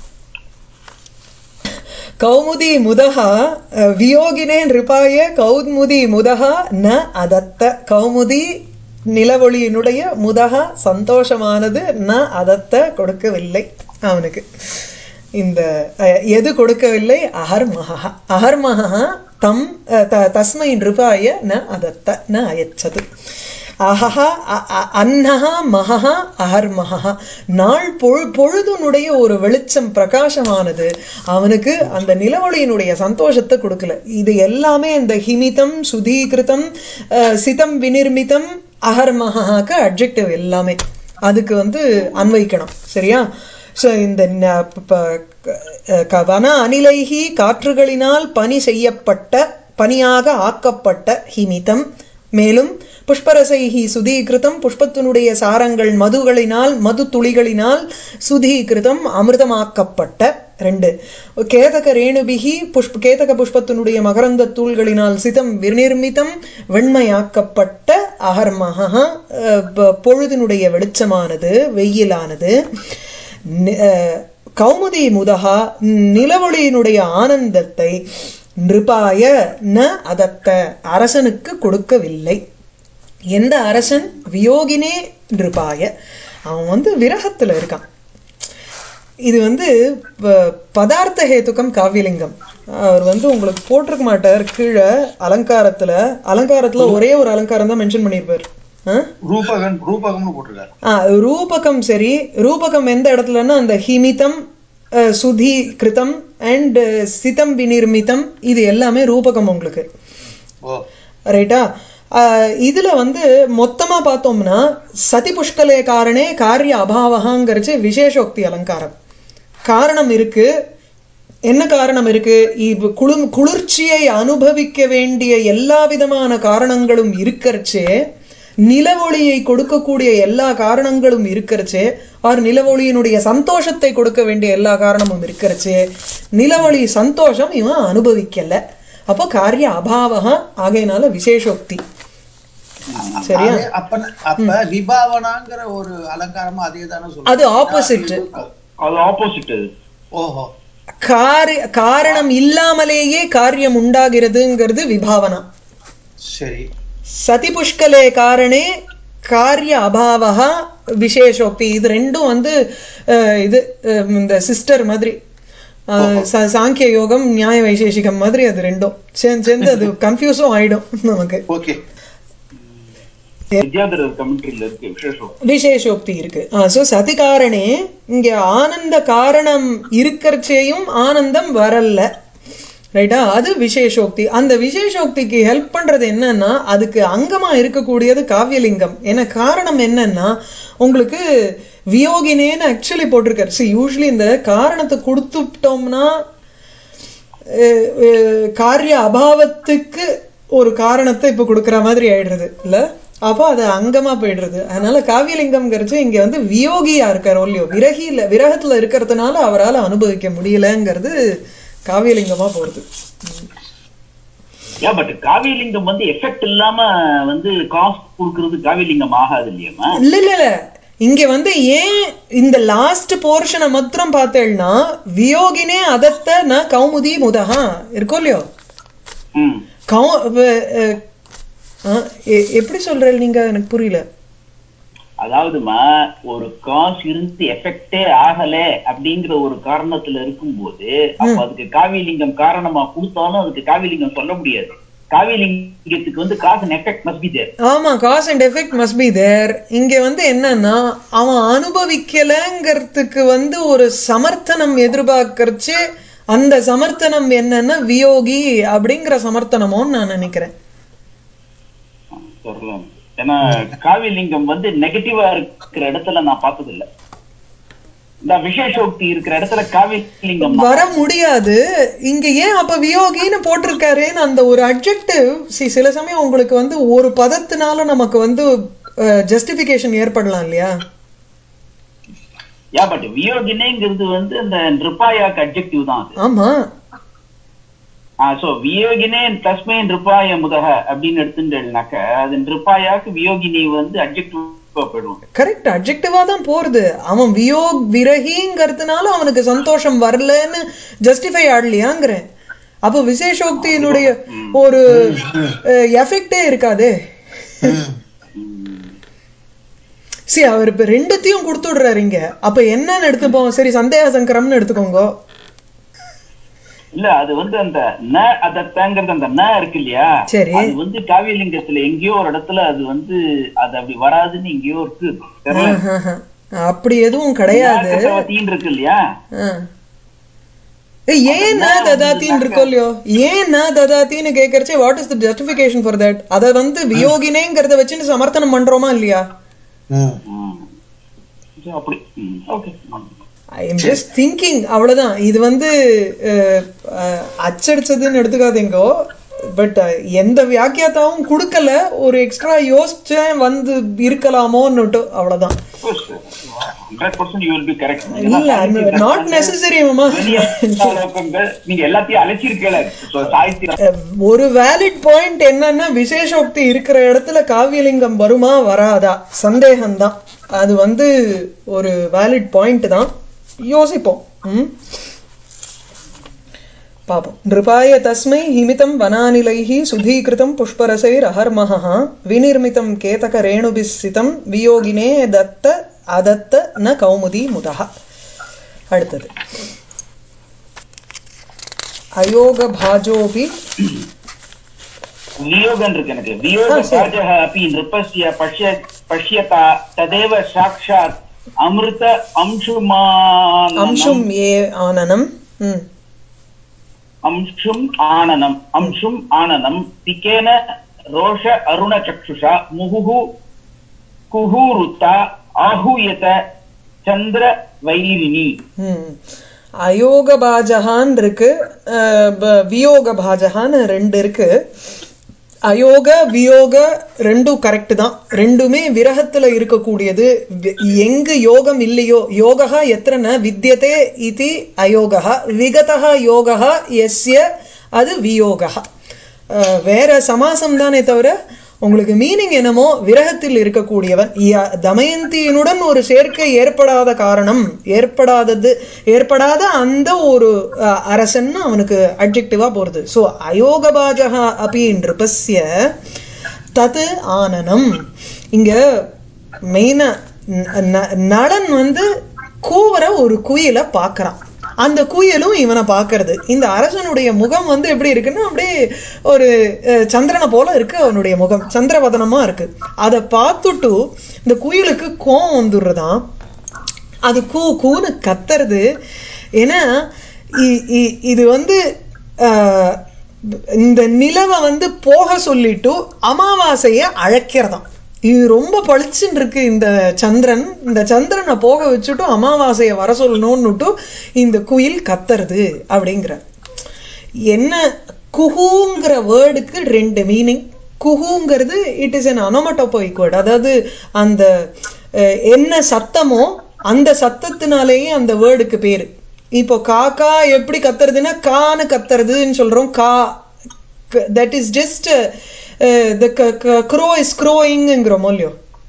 கௌமுதி முதஹா வியோகினே நிருபாய கௌமுதி முதஹா ந அதத்த. கௌமுதி நிலவொளியினுடைய முதஹா சந்தோஷமானது ந அதத்த கொடுக்கவில்லை அவனுக்கு. இந்த எது கொடுக்கவில்லை? அஹர்மஹா. அஹர்மஹா தம் தஸ்மை நிருபாய ந அதத்த ந அயச்சது. அஹஹா அன்னஹா மஹா அஹர்மஹா. நாள் பொழுதுனுடைய ஒரு வெளிச்சம் பிரகாசமானது அவனுக்கு அந்த நிலவொளியினுடைய சந்தோஷத்தை கொடுக்கல. இது எல்லாமே இந்த ஹிமிதம் சுதீகிருதம் சிதம் விநிர்மிதம் அஹர்மஹாக்கு அட்ஜெக்டிவ் எல்லாமே அதுக்கு அன்வைக்கணும். சரியா? ஸோ இந்த வன அனிலைஹி காற்றுகளினால் பனி செய்யப்பட்ட பனியாக ஆக்கப்பட்ட ஹிமிதம். மேலும் புஷ்பரசைஹி சுதீகிருதம் புஷ்பத்தினுடைய சாரங்கள் மதுகளினால் மது துளிகளினால் சுதீகிருதம் அமிர்தமாக்கப்பட்ட. 2 கேதக ரேணுபிகி கேதக புஷ்பத்தினுடைய மகரந்த தூள்களினால் சிதம் விநிர்மிதம் வெண்மையாக்கப்பட்ட அஹர்மஹா பொழுதினுடைய வெளிச்சமானது வெயிலானது. கௌமுதி முதஹா நிலவொளியினுடைய ஆனந்தத்தை நிருபாய ந அதத்த அரசனுக்கு கொடுக்கவில்லை. எந்த அரசன்? வியோகினே நிருபாய. அவன் விரகத்துல இருக்கான். இது பதார்த்த ஹேதுக்கம் காவியலிங்கம். அவர் உங்களுக்கு போட்டிருக்க மாட்டார் கீழே அலங்காரத்துல ஒரே ஒரு அலங்காரம் தான் மென்ஷன் பண்ணிருப்பார். ரூபகம். சரி, ரூபகம் எந்த இடத்துலன்னா அந்த ஹிமிதம் சுதீகிருதம் அண்ட் சிதம் விநிர்மிதம் இது எல்லாமே ரூபகம் உங்களுக்கு. ரைட்டா? இதுல மொத்தமா பார்த்தோம்னா சதி புஷ்கலே காரணே காரிய அபாவகாங்கிறச்சு விசேஷோக்தி அலங்காரம். காரணம் இருக்கு. என்ன காரணம் இருக்கு? குளிர்ச்சியை அனுபவிக்க வேண்டிய எல்லா விதமான காரணங்களும் இருக்கிறச்சே, நிலவொளியை கொடுக்கக்கூடிய எல்லா காரணங்களும் இருக்கிறச்சே, ஆர் நிலவொளியினுடைய சந்தோஷத்தை கொடுக்க வேண்டிய எல்லா காரணமும் இருக்கிறச்சே, நிலவொளி சந்தோஷம் இவன் அனுபவிக்கல. அப்போ காரிய அபாவகா ஆகையினால விசேஷோக்தி. சரியா? அப்ப விபாவனாங்கிற ஒரு அலங்காரமா அதேதானே சொல்றோம். அது ஆப்போசிட். அது ஆப்போசிட். ஓஹோ. காரணம் இல்லாமலேயே காரியம் உண்டாகிறதுங்கிறது விபாவனா. சரி. சதி புஷ்கலே காரணே காரிய அபாவகா விசேஷோக்தி. இது ரெண்டும் இது இந்த சிஸ்டர் மாதிரி. சாங்கிய யோகம் நியாய வைசேஷிகம் மாதிரி அது ரெண்டும் சேர்ந்து அது கன்ஃபியூஸும் ஆயிடும் நமக்கு. விசேஷோக்தி இருக்கு. சோ சதி காரணே இங்க ஆனந்த காரணம் இருக்கிறச்சேயும் ஆனந்தம் வரல. ரைட்டா? அது விசேஷோக்தி. அந்த விசேஷோக்திக்கு ஹெல்ப் பண்றது என்னன்னா அதுக்கு அங்கமா இருக்கக்கூடியது காவியலிங்கம். ஏன்னா காரணம் என்னன்னா உங்களுக்கு வியோகினேன்னு ஆக்சுவலி போட்டிருக்காரு. சி யூஸ்வலி இந்த காரணத்தை கொடுத்துட்டோம்னா காரிய அபாவத்துக்கு ஒரு காரணத்தை இப்ப கொடுக்கற மாதிரி ஆயிடுறது இல்ல? அப்போ அது அங்கமா போயிடுறது. அதனால காவியலிங்கம்ங்கிறது இங்க வியோகியா இருக்காரு இல்லையோ, விரகத்துல இருக்கிறதுனால அவரால் அனுபவிக்க முடியலங்கிறது காவியலிங்கமா போறது. பட் காவியலிங்கம் எஃபெக்ட் இல்லாம காஸ்ட் கொடுக்கிறது காவியலிங்கம் ஆகாது இல்லையா? இல்ல இங்க ஏன் இந்த லாஸ்ட் போர்ஷனை மாத்திரம் பார்த்தேன்னா வியோகினே அதத்த ந கௌமுதி முதஹா இருக்கோ இல்லையோ. எப்படி சொல்ற நீங்க? எனக்கு புரியல. அதாவதுமா ஒரு காஸ் இருந்து எஃபெக்டே ஆகல அப்படிங்கிற ஒரு காரணத்துல இருக்கும்போது அப்ப அதுக்கு காவியலிங்கம் காரணமா கொடுத்தாலும் அதுக்கு காவியலிங்கம் சொல்ல முடியாது. காவியலிங்கத்துக்கு cause and effect must be there. ஆமா, cause and effect must be there. இங்க என்னன்னா அவன் அனுபவிக்கலங்கிறதுக்கு ஒரு சமர்த்தனம் எதிர்பார்க்கறச்சு. அந்த சமர்த்தனம் என்னன்னா வியோகி அப்படிங்கிற சமர்த்தனமோன்னு நான் நினைக்கிறேன். சொல்லலாம். ஏன்னா காவியலிங்கம் நெகட்டிவா இருக்கிற இடத்துல நான் பார்த்தது இல்ல. இந்த விசேஷோக்தி இருக்கிற இடத்துல காவியலிங்கம் வர முடியாது. இங்க ஏன் அப்ப வியோகின்னு போட்டிருக்காருன்னு அந்த ஒரு அட்ஜெக்டிவ் சில சமயம் உங்களுக்கு ஒரு பதத்தினால நமக்கு ஜஸ்டிபிகேஷன் ஏற்படலாம் இல்லையா? பட் வியோகினேங்கிறது அந்த நிருபாயாக்கு அட்ஜெக்டிவ் தான். ஆமா, சோ வியோகினே தஸ்மை நிருபாய முதக அப்படின்னு எடுத்துட்டேன்னாக்க அது நிருபாயாக்கு வியோகினி வந்து அட்ஜெக்டிவா போயிடும். கரெக்ட், அட்ஜெக்டிவா தான் போறது. அவன் வியோக் விரகிங்கிறதுனால அவனுக்கு சந்தோஷம் வரலன்னு ஜஸ்டிஃபை ஆடலையாங்கிறேன். அப்போ விசேஷோக்தியினுடைய ஒரு எஃபெக்டே இருக்காதே. சரி, அவர் இப்ப ரெண்டுத்தையும் கொடுத்துடுறாரு இங்க. அப்ப என்னன்னு எடுத்துப்போம்? சரி, சந்தேக சங்கரம்னு எடுத்துக்கோங்க. இல்ல அது வந்து அந்த ந அதத்தங்கிறது அந்த ந இருக்கு இல்லையா, சரி, அது வந்து காவியலிங்கத்துல எங்கேயோ ஒரு இடத்துல அது வந்து அது அப்படி வராதுன்னு எங்கேயோ இருக்கு. அப்படி எதுவும் கிடையாது. இருக்கு இல்லையா, ஏன் ததாத்தின்னு இருக்கோ இல்லையோ, ஏன் ததாத்தின்னு கேட்கறச்சே what is the justification for that? அத வந்து வியோகினேங்கிறத வச்சுட்டு சமர்த்தனம் பண்றோமா இல்லையா? அப்படி okay. I am just thinking, அவ்வளவுதான். இது வந்து அச்சடிச்சதுன்னு எடுத்துக்காதீங்கோ. பட் எந்த வியாக்கியாத்தாவும் கொடுக்கல, ஒரு எக்ஸ்ட்ரா யோசிச்சேன் வந்து இருக்கலாமோன்னுட்டு, அவ்வளவுதான். இல்ல, நாட் நெசசரி. ஒரு வேலிட் பாயிண்ட் என்னன்னா, விசேஷோக்தி இருக்கிற இடத்துல காவியலிங்கம் வருமா வராதா சந்தேகம்தான். அது வந்து ஒரு வேலிட் பாயிண்ட் தான், யோசிப்போம். பாப்போம். நிருபாய தஸ்மை ஹிமிதம் வனானிலைஹி சுதீகிருதம் புஷ்பரசைர் அஹர்மஹ விநிர்மிதம் கேதக ரேணுபிஸ்ஸிதம் வியோகினே தத்த அதத்த ந கௌமுதி முதஹ. அடுத்தது அயோக பாஜோபி வியோகன் இருக்கு எனக்கு. வியோக பாஜஹ அபி நிருபஸ்ய பஷ்யதா ததேவ சாக்ஷாத் அமிர்த அம்சும் ஏ ஆனனம் அம்சும் ஆனனம் திகேன ரோஷ அருண சக்ஷுஷா முகுஹு குஹூருத்தா ஆஹூயத சந்திர வைரிணி. அயோக பாஜகான் இருக்கு, வியோக பாஜகான் ரெண்டு இருக்கு. அயோக வியோக ரெண்டும் கரெக்ட் தான், ரெண்டுமே விரகத்துல இருக்கக்கூடியது. எங்கு யோகம் இல்லையோ, யோகா எத்தனை வித்யதே இது அயோகா, விகதா யோகா எஸ்ய அது வியோகா. வேற சமாசம் தானே தவிர உங்களுக்கு மீனிங் என்னமோ விரகத்தில் இருக்கக்கூடியவன். தமயந்தியினுடன் ஒரு சேர்க்கை ஏற்படாத காரணம், ஏற்படாத அந்த ஒரு அரசன் அவனுக்கு அட்ஜெக்டிவா போறது. சோ அயோகபாஜகா அப்படி நிருபஸ்ய தது ஆனனம். இங்க மெயினா நடன் வந்து கூவர ஒரு குயிலை பாக்குறான், அந்த குயிலும் இவனை பாக்குறது. இந்த அரசனுடைய முகம் வந்து எப்படி இருக்குன்னா அப்படியே ஒரு சந்திரனை போல இருக்கு, அவனுடைய முகம் சந்திரவதனமா இருக்கு. அதை பார்த்துட்டு இந்த குயிலுக்கு கோவம் வந்துடுறதான், அது கூன்னு கத்துறது. ஏன்னா இது வந்து இந்த நிலவை வந்து போக சொல்லிட்டு அமாவாசைய அழைக்கிறதாம். இது ரொம்ப பளிச்சுன்னு இருக்கு இந்த சந்திரன், இந்த சந்திரனை போக வச்சுட்டு அமாவாசையை வர சொல்லணும்னுட்டு இந்த குயில் கத்துறது அப்படிங்கிற. என்ன குஹூங்கிற வேர்டுக்கு ரெண்டு மீனிங். குஹூங்கிறது it is an onomatopoeic word, அதாவது அந்த என்ன சத்தமோ அந்த சத்தத்தினாலேயே அந்த வேர்டுக்கு பேரு. இப்போ காக்கா எப்படி கத்துறதுன்னா கான்னு கத்துறதுன்னு சொல்றோம். கா that is just the crow is crowingங்கிறோம் இல்லையோ,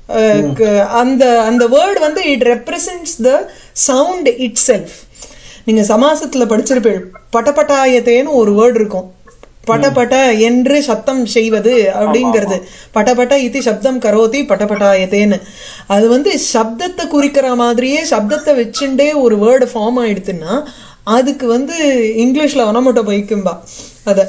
அந்த வேர்டு வந்து it represents the sound itself. நீங்க சமாசத்துல படிச்சிருப்பீள், பட்டப்பட்டாயத்தேன்னு ஒரு வேர்டு இருக்கும். பட்டப்பட்ட என்று சத்தம் செய்வது அப்படிங்கிறது, பட்டப்பட்ட இது சப்தம் கரோதி பட்டப்பட்டாயத்தேன்னு. அது வந்து சப்தத்தை குறிக்கிற மாதிரியே சப்தத்தை வச்சுட்டே ஒரு வேர்டு ஃபார்ம் ஆயிடுதுன்னா அதுக்கு வந்து இங்கிலீஷ்ல onomatopoeicம்பா. அத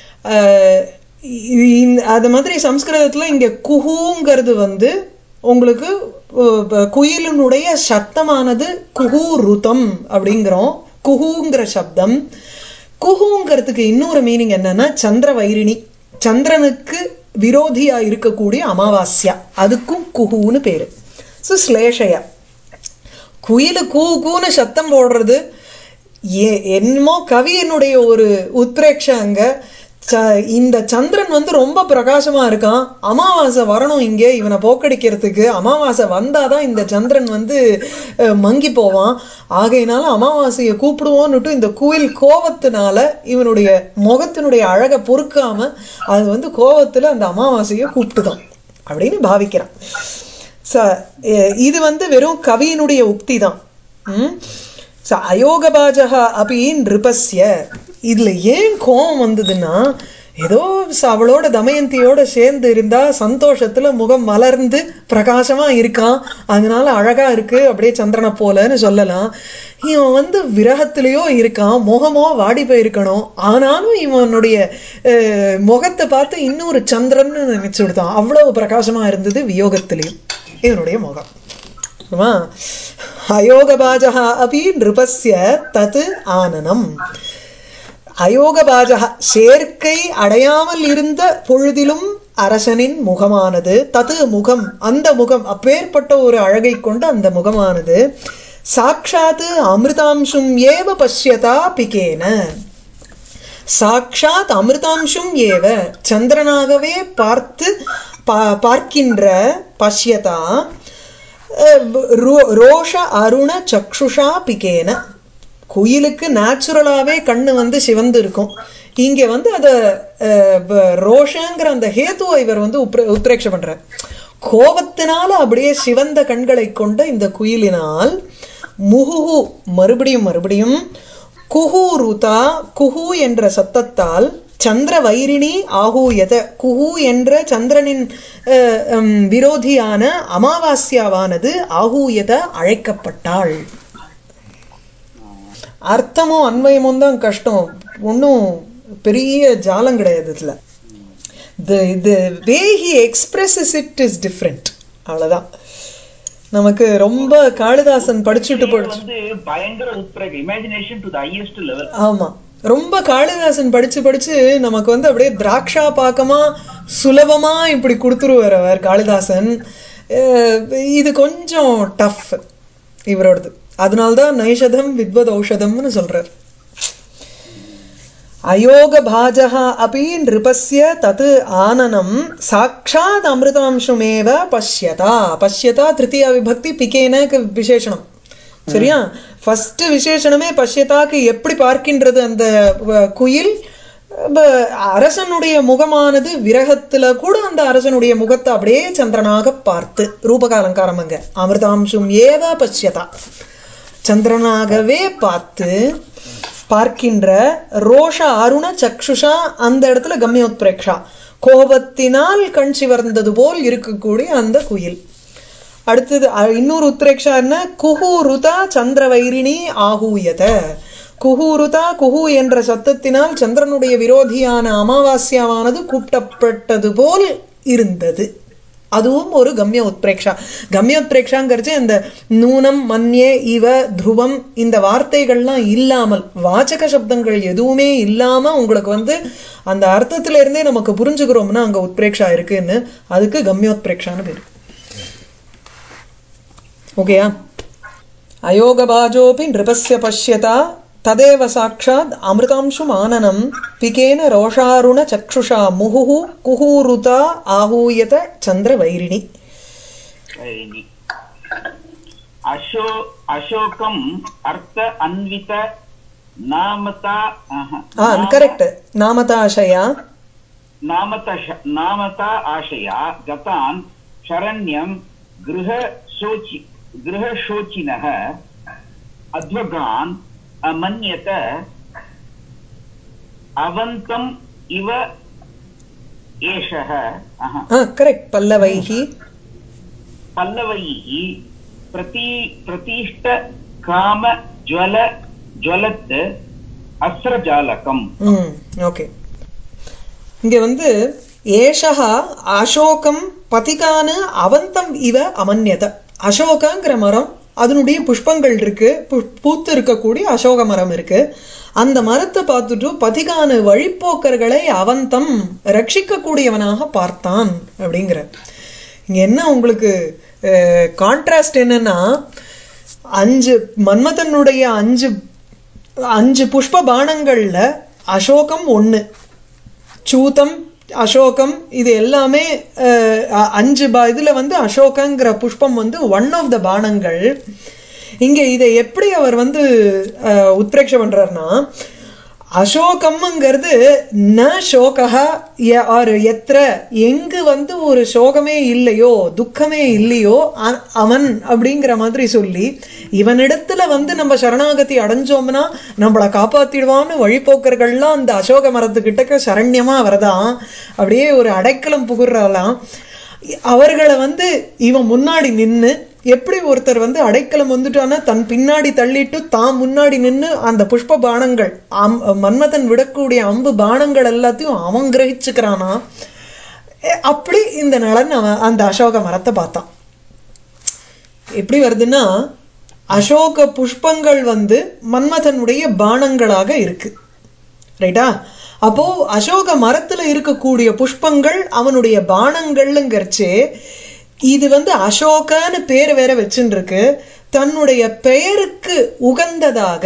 அது மாதிரி சம்ஸ்கிருதத்துல இங்க குஹூங்கிறது வந்து உங்களுக்கு குயிலினுடைய சத்தமானது குஹூருதம் அப்படிங்கிறோம். குஹூங்கிற சப்தம். குஹூங்கிறதுக்கு இன்னொரு மீனிங் என்னன்னா சந்திர வைரிணி, சந்திரனுக்கு விரோதியா இருக்கக்கூடிய அமாவாஸ்யா, அதுக்கும் குஹூன்னு பேரு. சோ ஸ்லேஷயா குயிலு கூன்னு சத்தம் போடுறது என்னமோ கவியனுடைய ஒரு உத்பிரேக்ஷ. அங்க இந்த சந்திரன் வந்து ரொம்ப பிரகாசமா இருக்கான், அமாவாசை வரணும் இங்கே இவனை போக்கடிக்கிறதுக்கு, அமாவாசை வந்தாதான் இந்த சந்திரன் வந்து மங்கி போவான், ஆகையினால அமாவாசையை கூப்பிடுவோன்னுட்டு இந்த குயில் கோபத்தினால இவனுடைய முகத்தினுடைய அழகை பொறுக்காம அது வந்து கோபத்துல அந்த அமாவாசையை கூப்பிட்டுதான் அப்படின்னு பாவிக்கிறான். இது வந்து வெறும் கவியினுடைய உக்தி தான். அயோகபாஜக அப்படி நிருபஸ்ய, இதுல ஏன் கோபம் வந்ததுன்னா, ஏதோ அவளோட தமயந்தியோட சேர்ந்து இருந்தா சந்தோஷத்துல முகம் மலர்ந்து பிரகாசமா இருக்கான், அதனால அழகா இருக்கு அப்படியே சந்திரனை போலன்னு சொல்லலாம். இவன் வந்து விரகத்திலேயோ இருக்கான், முகமோ வாடி போயிருக்கணும், ஆனாலும் இவனுடைய முகத்தை பார்த்து இன்னொரு சந்திரன்னு நினைச்சு விடுத்தான், அவ்வளவு பிரகாசமா இருந்தது வியோகத்திலையும் இவனுடைய முகம். அயோகபாஜக அப்படி நிருபஸ்ய தத் ஆனனம். அயோகபாஜக சேர்க்கை அடையாமல் இருந்த பொழுதிலும் அரசனின் முகமானது, தது முகம் அந்த முகம், அப்பேற்பட்ட ஒரு அழகை கொண்ட அந்த முகமானது சாட்சாத் அமிர்தாம்சும் ஏவ பஷ்யதா பிகேன, சாட்சாத் அமிர்தாம்சும் ஏவ சந்திரனாகவே பார்த்து பார்க்கின்ற பஷ்யதா ரோஷ அருண சக்ஷுஷா பிகேன. குயிலுக்கு நேச்சுரலாவே கண்ணு வந்து சிவந்து இருக்கும், இங்க வந்து அத ரோஷங்கிற அந்த ஹேத்துவை இவர் வந்து உத்ரேட்ச பண்ற, கோபத்தினால அப்படியே சிவந்த கண்களை கொண்ட இந்த குயிலினால் முகுஹு மறுபடியும் மறுபடியும் குஹூருதா குஹு என்ற சத்தத்தால் சந்திர வைரிணி ஆகூயத, குஹு என்ற சந்திரனின் விரோதியான அமாவாஸ்யாவானது ஆகூயத அழைக்கப்பட்டாள். அர்த்தமும் அன்வயமும் தான் கஷ்டம், ஒன்றும் பெரிய ஜாலம் கிடையாது இதுல. the way he expresses it is different, அவ்வளவுதான். நமக்கு ரொம்ப காளிதாசன் படிச்சுட்டு வந்து பயங்கர உத்ரேகம், imagination to the highest level. ஆமா, ரொம்ப காளிதாசன் படிச்சு படிச்சு நமக்கு வந்து அப்படியே திராட்சா பாக்கமா சுலபமா இப்படி கொடுத்துருவார் அவர் காளிதாசன். இது கொஞ்சம் டஃப் இவரோடது, அதனால்தான் நைஷதம் வித்வத் ஔஷதம்னு சொல்றார். அயோக பாஜக அப்படி நிருபஸ்ய தத் ஆனனம் சாட்சாத் அமிர்தாம்சுமேவ பஷ்யதா. பஷ்யதா திருத்தியா விபக்தி பிகேனக்கு விசேஷனம், சரியா? ஃபர்ஸ்ட் விசேஷனமே பஷ்யதாக்கு எப்படி பார்க்கின்றது அந்த குயில், அரசனுடைய முகமானது விரகத்துல கூட அந்த அரசனுடைய முகத்தை அப்படியே சந்திரனாக பார்த்து, ரூபகாலங்காரம் அங்க அமிர்தாம்சும் ஏவ பஷ்யதா, சந்திரனாகவே பார்த்து பார்க்கின்ற ரோஷ அருண சக்ஷுஷா, அந்த இடத்துல கம்யோத்பிரேக்ஷா, கோபத்தினால் கண் சிவர்ந்தது போல் இருக்கக்கூடிய அந்த குயில். அடுத்தது இன்னொரு உத்ரேக்ஷா என்ன, குஹூருதா சந்திர வைரிணி ஆகூயத. குஹூருதா குஹு என்ற சத்தத்தினால் சந்திரனுடைய விரோதியான அமாவாஸ்யாவானது கூப்பிட்டப்பட்டது போல் இருந்தது, அதுவும் ஒரு கம்ய உத்பிரேக்ஷா. கம்ய உத்பிரேக்ஷாங்கிறது இந்த நூனம் மன்யே இவ துருவம் இந்த வார்த்தைகள்லாம் இல்லாமல், வாச்சக சப்தங்கள் எதுவுமே இல்லாம உங்களுக்கு வந்து அந்த அர்த்தத்துல இருந்தே நமக்கு புரிஞ்சுக்கிறோம்னா அங்க உத்பிரேக்ஷா இருக்குன்னு, அதுக்கு கம்யோத்பிரேக்ஷான்னு பேரு. ஓகேயா? அயோகபாஜோபி நிருபஸ்ய பஷ்யதா ததேவ சாட்சாத் அமிர்தாம்சு ஆனனம் பிகேன ரோஷாருண சக்ஷுஷா முகுஹு குஹூருதா ஆஹூயத சந்திர வைரிணி. அசோகம் அர்த்த அன்வித நாமதா, கரெக்ட், நாமதாஷயா நாமதா ஆஷயா கதான் சரண்யம் கிருஹசோச்சினஹ அத்வகான் அமன்யத அவந்தம் இவ ஏஷஹ. கரெக்ட், பல்லவைஹி பிரதிஷ்ட காம ஜ்வலத் அஸ்ரஜாலகம். ஓகே, இங்க வந்து ஏஷஹா அசோகம் பதிகானு அவந்தம் இவ அமன்யத. அசோகங்கிற மரம், அதனுடைய புஷ்பங்கள் இருக்கு, பூத்து இருக்கக்கூடிய அசோக மரம் இருக்கு. அந்த மரத்தை பார்த்துட்டு பதிகானு வழிப்போக்கர்களை அவந்தம் ரட்சிக்கக்கூடியவனாக பார்த்தான் அப்படிங்கிற. இங்க என்ன உங்களுக்கு கான்ட்ராஸ்ட் என்னன்னா, 5 மன்மதனுடைய 5 புஷ்ப பானங்கள்ல அசோகம் 1, சூதம் அசோகம் இது எல்லாமே 5 இதுல வந்து அசோகங்கிற புஷ்பம் வந்து ஒன் ஆஃப் த பானங்கள். இங்க இதை எப்படி அவர் வந்து உத்பிரேக்ஷ பண்றாருன்னா, அசோகம்ங்கிறது ந சோகா ஆர் எத்திர, எங்கு வந்து ஒரு சோகமே இல்லையோ துக்கமே இல்லையோ அவன் அப்படிங்கிற மாதிரி சொல்லி, இவனிடத்துல வந்து நம்ம சரணாகதி அடைஞ்சோம்னா நம்மளை காப்பாத்திடுவான்னு வழிபோக்கர்கள்லாம் அந்த அசோக மரத்துக்கிட்டக்க சரண்யமா வரதான், அப்படியே ஒரு அடைக்கலம் புகுறாலாம். அவர்களை வந்து இவன் முன்னாடி நின்று, எப்படி ஒருத்தர் வந்து அடைக்கலம் வந்துட்டானா தன் பின்னாடி தள்ளிட்டு தான் முன்னாடி நின்று அந்த புஷ்ப பானங்கள் மன்மதன் விடக்கூடிய அம்பு பானங்கள் எல்லாத்தையும் அவன் கிரகிச்சுக்கிறானா, அப்படி இந்த நளன் அவன் அந்த அசோக மரத்தை பார்த்தான். எப்படி வருதுன்னா, அசோக புஷ்பங்கள் வந்து மன்மதனுடைய பானங்களாக இருக்கு, ரைட்டா? அப்போ அசோக மரத்துல இருக்கக்கூடிய புஷ்பங்கள் அவனுடைய பானங்கள்ங்கிறச்சு, இது வந்து அசோகன்னு பேர் வேற வச்சுட்டு இருக்கு. தன்னுடைய பெயருக்கு உகந்ததாக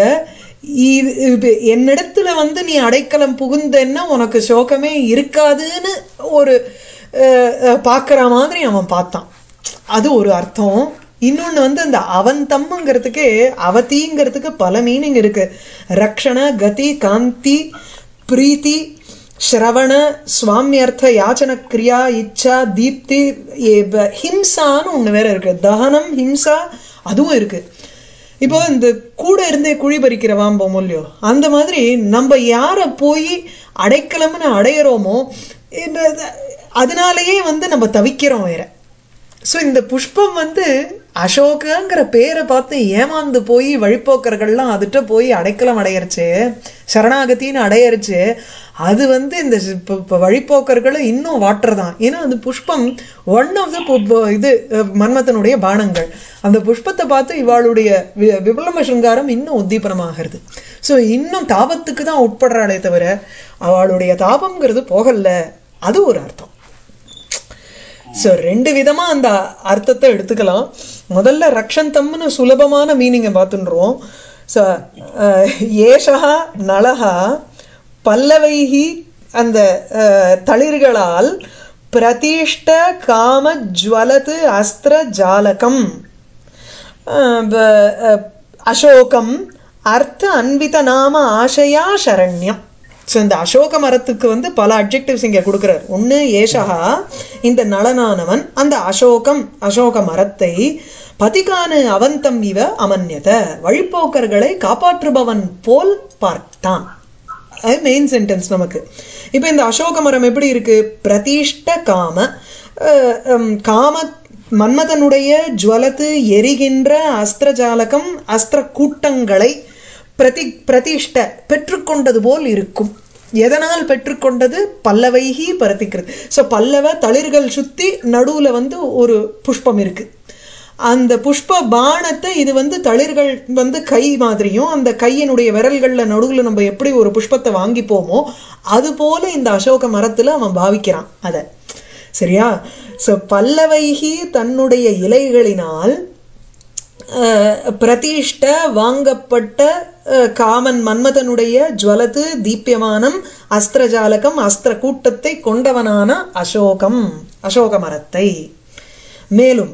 என்னிடத்துல வந்து நீ அடைக்கலம் புகுந்தன்னா உனக்கு சோகமே இருக்காதுன்னு ஒரு பாக்குற மாதிரி அவன் பார்த்தான். அது ஒரு அர்த்தம். இன்னொன்னு வந்து அந்த அவன் தம்முங்கிறதுக்கு அவதிங்கிறதுக்கு பல மீனிங் இருக்கு. ரக்ஷண, கதி, காந்தி, பிரீத்தி, ஸ்ரவண, சுவாமியர்த்த, யாச்சன கிரியா, இச்சா, தீப்தி, ஹிம்சான்னு ஒண்ணு வேற இருக்கு. தகனம், ஹிம்சா அதுவும் இருக்கு. இப்போ இந்த கூட இருந்தே குழி பறிக்கிறவாம் போமோல்லையோ, அந்த மாதிரி நம்ம யார போய் அடைக்கலம்னு அடையிறோமோ அதனாலேயே வந்து நம்ம தவிக்கிறோம் வேற. ஸோ இந்த புஷ்பம் வந்து அசோகங்கிற பேரை பார்த்து ஏமாந்து போய் வழிபோக்கர்கள்லாம் அதுட்ட போய் அடைக்கலம் அடையறிச்சு, சரணாகத்தின்னு அடையறிச்சு, அது வந்து இந்த வழிபோக்கர்களை இன்னும் வாட்டுறதான். ஏன்னா அந்த புஷ்பம் ஒன் ஆஃப் த இது மன்மதனுடைய பானங்கள். அந்த புஷ்பத்தை பார்த்து இவாளுடைய விபலம சிருங்காரம் இன்னும் உத்தீபனமாகிறது. ஸோ இன்னும் தாபத்துக்கு தான் உட்படுறாளே தவிர அவளுடைய தாபம்ங்கிறது போகல. அது ஒரு அர்த்தம். ஸோ 2 விதமா அந்த அர்த்தத்தை எடுத்துக்கலாம். முதல்ல ரக்ஷந்தம்னு சுலபமான மீனிங்கை பார்த்துன்றோம். ஸோ ஏஷா நலஹா பல்லவைஹி, அந்த தளிர்களால் பிரதிஷ்ட காம ஜுவலது அஸ்திர ஜாலகம் அசோகம் அர்த்த அன்வித நாம ஆசையா சரண்யம். ஸோ இந்த அசோக மரத்துக்கு வந்து பல அட்ஜெக்டிவ்ஸ் இங்க கொடுக்கிறார். ஒண்ணு ஏஷகா, இந்த நளனானவன் அந்த அசோகம் அசோக மரத்தை பதிகானு அவந்தம் இவ அமன்யத, வழிபோக்கர்களை காப்பாற்றுபவன் போல் பார்த்தான். அது மெயின் சென்டென்ஸ் நமக்கு. இப்ப இந்த அசோக மரம் எப்படி இருக்கு? பிரதிஷ்ட காம, காம மன்மதனுடைய ஜுவலத்து எரிகின்ற அஸ்திரஜாலகம் அஸ்திர கூட்டங்களை பிரதிஷ்ட பெற்றுக்கொண்டது போல் இருக்கும். எதனால் பெற்றுக்கொண்டது? பல்லவைஹி பரத்திக்கிறது. ஸோ பல்லவ தளிர்கள் சுத்தி நடுவுல வந்து ஒரு புஷ்பம் இருக்கு. அந்த புஷ்ப பானத்தை இது வந்து தளிர்கள் வந்து கை மாதிரியும், அந்த கையினுடைய விரல்கள்ல நடுவுல நம்ம எப்படி ஒரு புஷ்பத்தை வாங்கிப்போமோ அது போல இந்த அசோக மரத்துல அவன் பாவிக்கிறான் அத. சரியா? ஸோ பல்லவைஹி தன்னுடைய இலைகளினால் பிரதிஷ்ட வாங்கப்பட்ட காமன் மன்மதனுடைய ஜுவலது தீப்யமானம் அஸ்திரஜாலகம் அஸ்திர கூட்டத்தை கொண்டவனான அசோகம் அசோக மரத்தை. மேலும்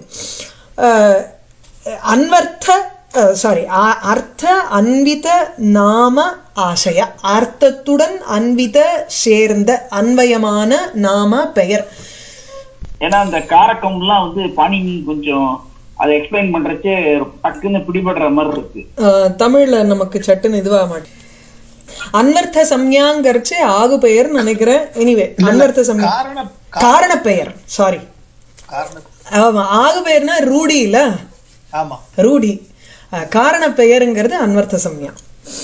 அர்த்த அன்வித நாம ஆசைய, அர்த்தத்துடன் அன்வித சேர்ந்த அன்வயமான நாம பெயர். ஏன்னா அந்த காரக்கம்லாம் வந்து பாணினி கொஞ்சம் அதை எக்ஸ்பிளைன் பண்றச்சே டக்குன்னு பிடிபடுற மாதிரி இருக்கு. தமிழ்ல நமக்கு சட்டுன்னு இதுவா மாட்டேன். அன்வர்த்த சம்யாங்கரிச்சு ஆகு பெயர் நினைக்கிறேன். எனிவே அன்வர்த்த சம்யா காரண பெயர். சாரி, ஆமா, ஆகு பெயர்னா ரூடி இல்ல, ரூடி. காரண பெயருங்கிறது அன்வர்த்த சம்யா.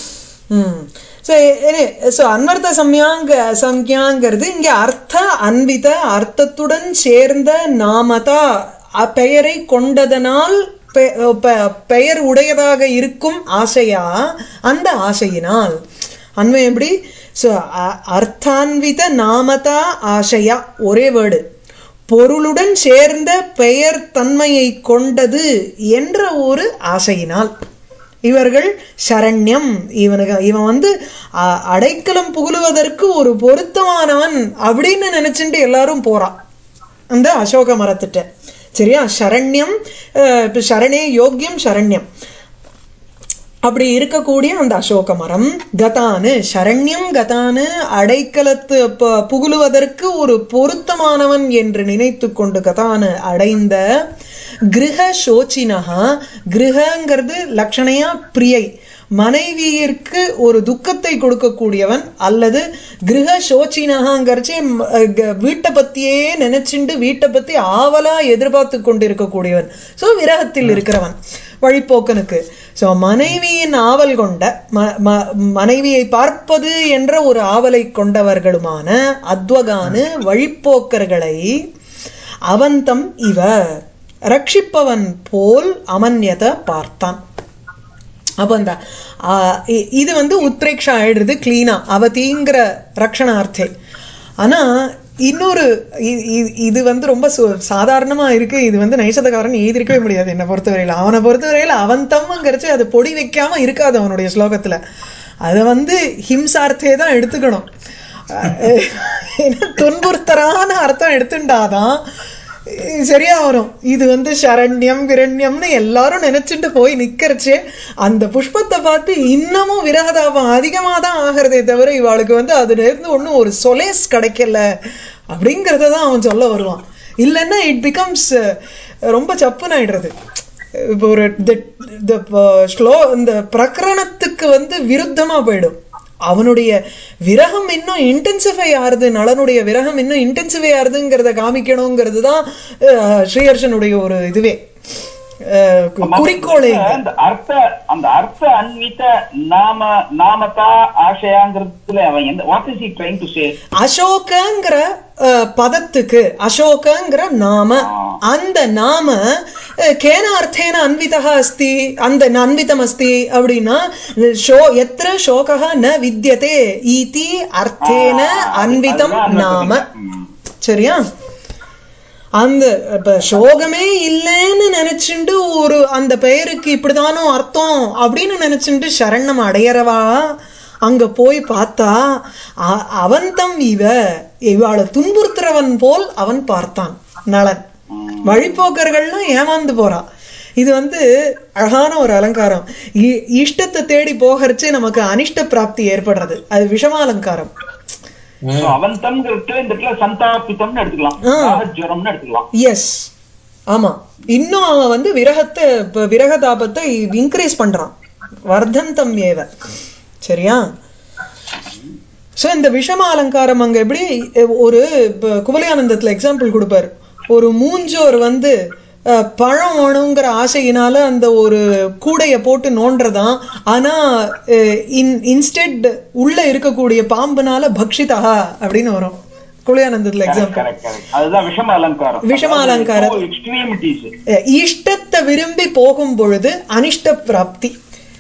அன்வர்த்த சம்யாங்கிறது இங்க அர்த்த அன்வித, அர்த்தத்துடன் சேர்ந்த நாமதா, பெயரை கொண்டதனால் பெயர் உடையதாக இருக்கும் ஆசையா, அந்த ஆசையினால். அன்மை எப்படி? அர்த்தான்வித நாமதா ஆசையா, ஒரே வேர்டு, பொருளுடன் சேர்ந்த பெயர் தன்மையை கொண்டது என்ற ஒரு ஆசையினால். இவர்கள் சரண்யம், இவன் வந்து அடைக்கலம் புகுலுவதற்கு ஒரு பொருத்தமானவன் அப்படின்னு நினைச்சுட்டு எல்லாரும் போறான் அந்த அசோக மரத்திட்ட. சரியா? சரண்யம், சரணே யோக்கியம் சரண்யம், அப்படி இருக்கக்கூடிய அந்த அசோக மரம். கதானு சரண்யம், கதானு அடைக்கலத்து புகுலுவதற்கு ஒரு பொருத்தமானவன் என்று நினைத்து கொண்டு கதானு அடைந்த. கிரக சோச்சினஹா, கிரகங்கிறது லட்சணையா பிரியை, மனைவியிற்கு ஒரு துக்கத்தை கொடுக்கக்கூடியவன், அல்லது கிரக சோச்சினஹாங்கிறச்சே வீட்டை பத்தியே நினைச்சுண்டு வீட்டை பத்தி ஆவலா எதிர்பார்த்து கொண்டு இருக்கக்கூடியவன். சோ விரகத்தில் இருக்கிறவன் வழிப்போக்கனுக்கு. சோ மனைவியின் ஆவல் கொண்ட, மனைவியை பார்ப்பது என்ற ஒரு ஆவலை கொண்டவர்களுமான அத்வகானு வழிப்போக்கர்களை அவந்தம் இவ ரட்சிப்பவன் போல் அமன்யத பார்த்தான். அப்ப அந்த இது வந்து உத்ரேக்ஷா ஆயிடுறது கிளீனா அவதிங்கிற ரக்ஷணார்த்தே. ஆனா இன்னொரு இது வந்து ரொம்ப சாதாரணமா இருக்கு. இது வந்து நைஷதக்காரன் எழுதிருக்கவே முடியாது என்னை பொறுத்தவரையில. அவனை பொறுத்தவரையில அவந்தம்ங்கிறச்சு அது பொடி வைக்காம இருக்காது அவனுடைய ஸ்லோகத்துல. அதை வந்து ஹிம்சார்த்தே தான் எடுத்துக்கணும். துன்புறுத்தரான அர்த்தம் எடுத்துட்டாதான் சரியா வரும். இது வந்து சரண்யம் விரண்யம்னு எல்லாரும் நினைச்சிட்டு போய் நிக்கிறச்சே அந்த புஷ்பத்தை பார்த்து இன்னமும் விரகதாபம் அதிகமா தான் ஆகிறதே தவிர இவாளுக்கு வந்து அதுல இருந்து ஒன்னும் ஒரு சொலேஸ் கிடைக்கல அப்படிங்கறதான் அவன் சொல்ல வருவான். இல்லைன்னா இட் பிகம்ஸ் ரொம்ப சப்புன்னு ஆயிடுறது. இப்போ ஒரு இந்த பிரகரணத்துக்கு வந்து விருத்தமா போயிடும். அவனுடைய விரகம் இன்னும் இன்டென்சிஃபை ஆறுது, நளனுடைய விரகம் இன்னும் இன்டென்சிஃபை ஆறுதுங்கிறத காமிக்கணுங்கிறது தான் ஸ்ரீஹர்ஷனுடைய ஒரு இதுவே குறிக்கோளே. அந்த அர்த்த அன்வித நாமதா ஆசையாங்கிறதுல அவன் எந்த what is he trying to say? அசோகங்கிற பதத்துக்கு, அசோகங்கிற நாம, அந்த நாம கேன அர்த்தேன அன்விதா அஸ்தி, அந்த அன்விதம் அஸ்தி அப்படின்னா எத்திர சோகா ந வித்யதே ஈதி அர்த்தேன அன்விதம் நாம. சரியா? அந்த சோகமே இல்லைன்னு நினைச்சுண்டு ஒரு அந்த பெயருக்கு இப்படிதானோ அர்த்தம் அப்படின்னு நினைச்சுட்டு சரணம் அடையறவா அங்க போய் பார்த்தா அவந்தம் இவாளை துன்புறுத்துறவன் போல் அவன் பார்த்தான் நளன். வழிபோக்கர்கள்லாம் ஏமாந்து போறான். இது வந்து அழகான ஒரு அலங்காரம். இஷ்டத்தை தேடி போகிறச்சே நமக்கு அனிஷ்ட பிராப்தி ஏற்படுறது, அது விஷம அலங்காரம். எஸ், ஆமா. இன்னும் அவன் வந்து விரகதாபத்தை இன்க்ரீஸ் பண்றான். வர்தந்தம் ஏவ. சரியா? சோ இந்த விஷம அலங்காரம் அங்க எப்படி ஒரு குவலயானந்தத்துல எக்ஸாம்பிள் கொடுப்பாரு. ஒரு மூஞ்சோர் வந்து பழம் வேணுங்கிற ஆசையினால அந்த ஒரு கூடைய போட்டு நோன்றதான். ஆனா இன்ஸ்டெட் உள்ள இருக்கக்கூடிய பாம்புனால பக்ஷிதா அப்படின்னு வரும் குவலயானந்தத்துல எக்ஸாம்பிள். விஷம அலங்காரம் இஷ்டத்தை விரும்பி போகும் பொழுது அனிஷ்ட பிராப்தி.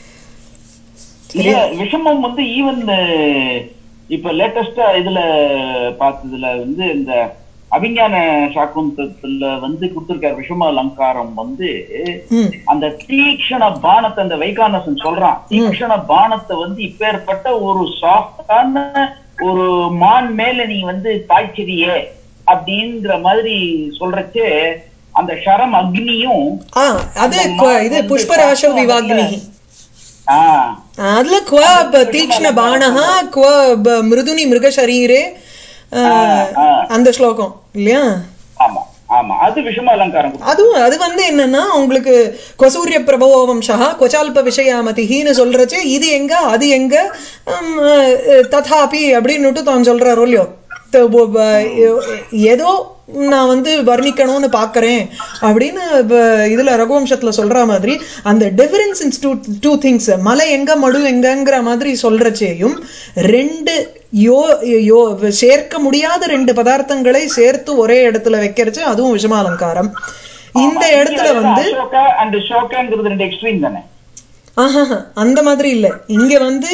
விஷமம் வந்து ஈவன் இப்ப லேட்டஸ்டா இதுல பார்த்ததுல வந்து இந்த அபிஞான சாக்குந்தத்துல வந்து கொடுத்திருக்காரு விஷம அலங்காரம் வந்து அந்த தீக்ஷண பானத்தை அந்த வைகானசன் சொல்றான். தீக்ஷண பானத்தை வந்து இப்பேற்பட்ட ஒரு சாஃப்டான ஒரு மான் மேல நீ வந்து பாய்ச்சிரியே அப்படிங்கிற மாதிரி சொல்றச்சு அந்த ஷரம் அக்னியும் அது இது புஷ்பராச விவாக்னி அதுல தீக்ஷ்ண பானஹ மிருதுனி மிருக சரீரே அந்த ஸ்லோகம் இல்லையா? அதுவும் அது வந்து என்னன்னா உங்களுக்கு கொசூரிய பிரபவோ வம்சா கொச்சால்ப விஷயாமதின்னு சொல்றச்சு இது எங்க அது எங்க ததாபி அப்படின்னு தான் சொல்றாரோ இல்லையோ. ஏதோ நான் வந்து வர்ணிக்கணும்னு பாக்குறேன் அப்படின்னு இதுல ரகுவம்சத்துல சொல்ற மாதிரி அந்த டிஃபரன்ஸ் இன் டூ திங்ஸ், மலை எங்க மடு எங்கங்கிற மாதிரி சொல்றச்சேயும் ரெண்டு சேர்க்க முடியாத ரெண்டு பதார்த்தங்களை சேர்த்து ஒரே இடத்துல வைக்கிறச்சு அதுவும் விஷம அலங்காரம். இந்த இடத்துல வந்து அந்த மாதிரி இல்ல. இங்க வந்து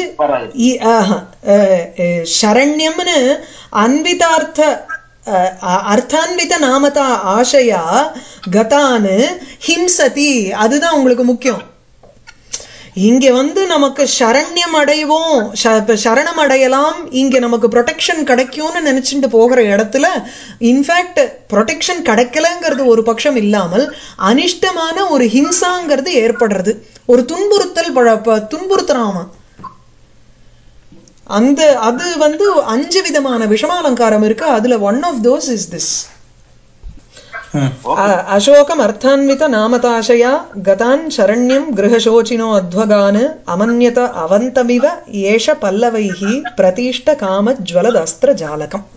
சரண்யம்னு அன்விதார்த்த அர்த்தான்வித நாமதா ஆசையா கதானு ஹிம்சதி, அதுதான் உங்களுக்கு முக்கியம். இங்க வந்து நமக்கு சரண்யம் அடைவோம், சரணம் அடையலாம், இங்க நமக்கு ப்ரொடெக்ஷன் கிடைக்கும்னு நினைச்சுட்டு போகிற இடத்துல இன்ஃபேக்ட் ப்ரொடெக்ஷன் கிடைக்கலங்கிறது ஒரு பட்சம் இல்லாமல் அனிஷ்டமான ஒரு ஹிம்சாங்கிறது ஏற்படுறது, ஒரு துன்புறுத்துறாமா. அந்த அது வந்து 5 விதமான விஷமாலங்காரம் இருக்கு. அதுல one of those is this. அசோகம் அர்த்தான்வித நாமதாசயா கதான் சரண்யம் கிரகசோச்சினோ அத்வகான் அமன்யத அவந்தமிவ ஏஷ பல்லவைஹி பிரதிஷ்ட காம ஜ்வலதஸ்திர ஜாலகம்.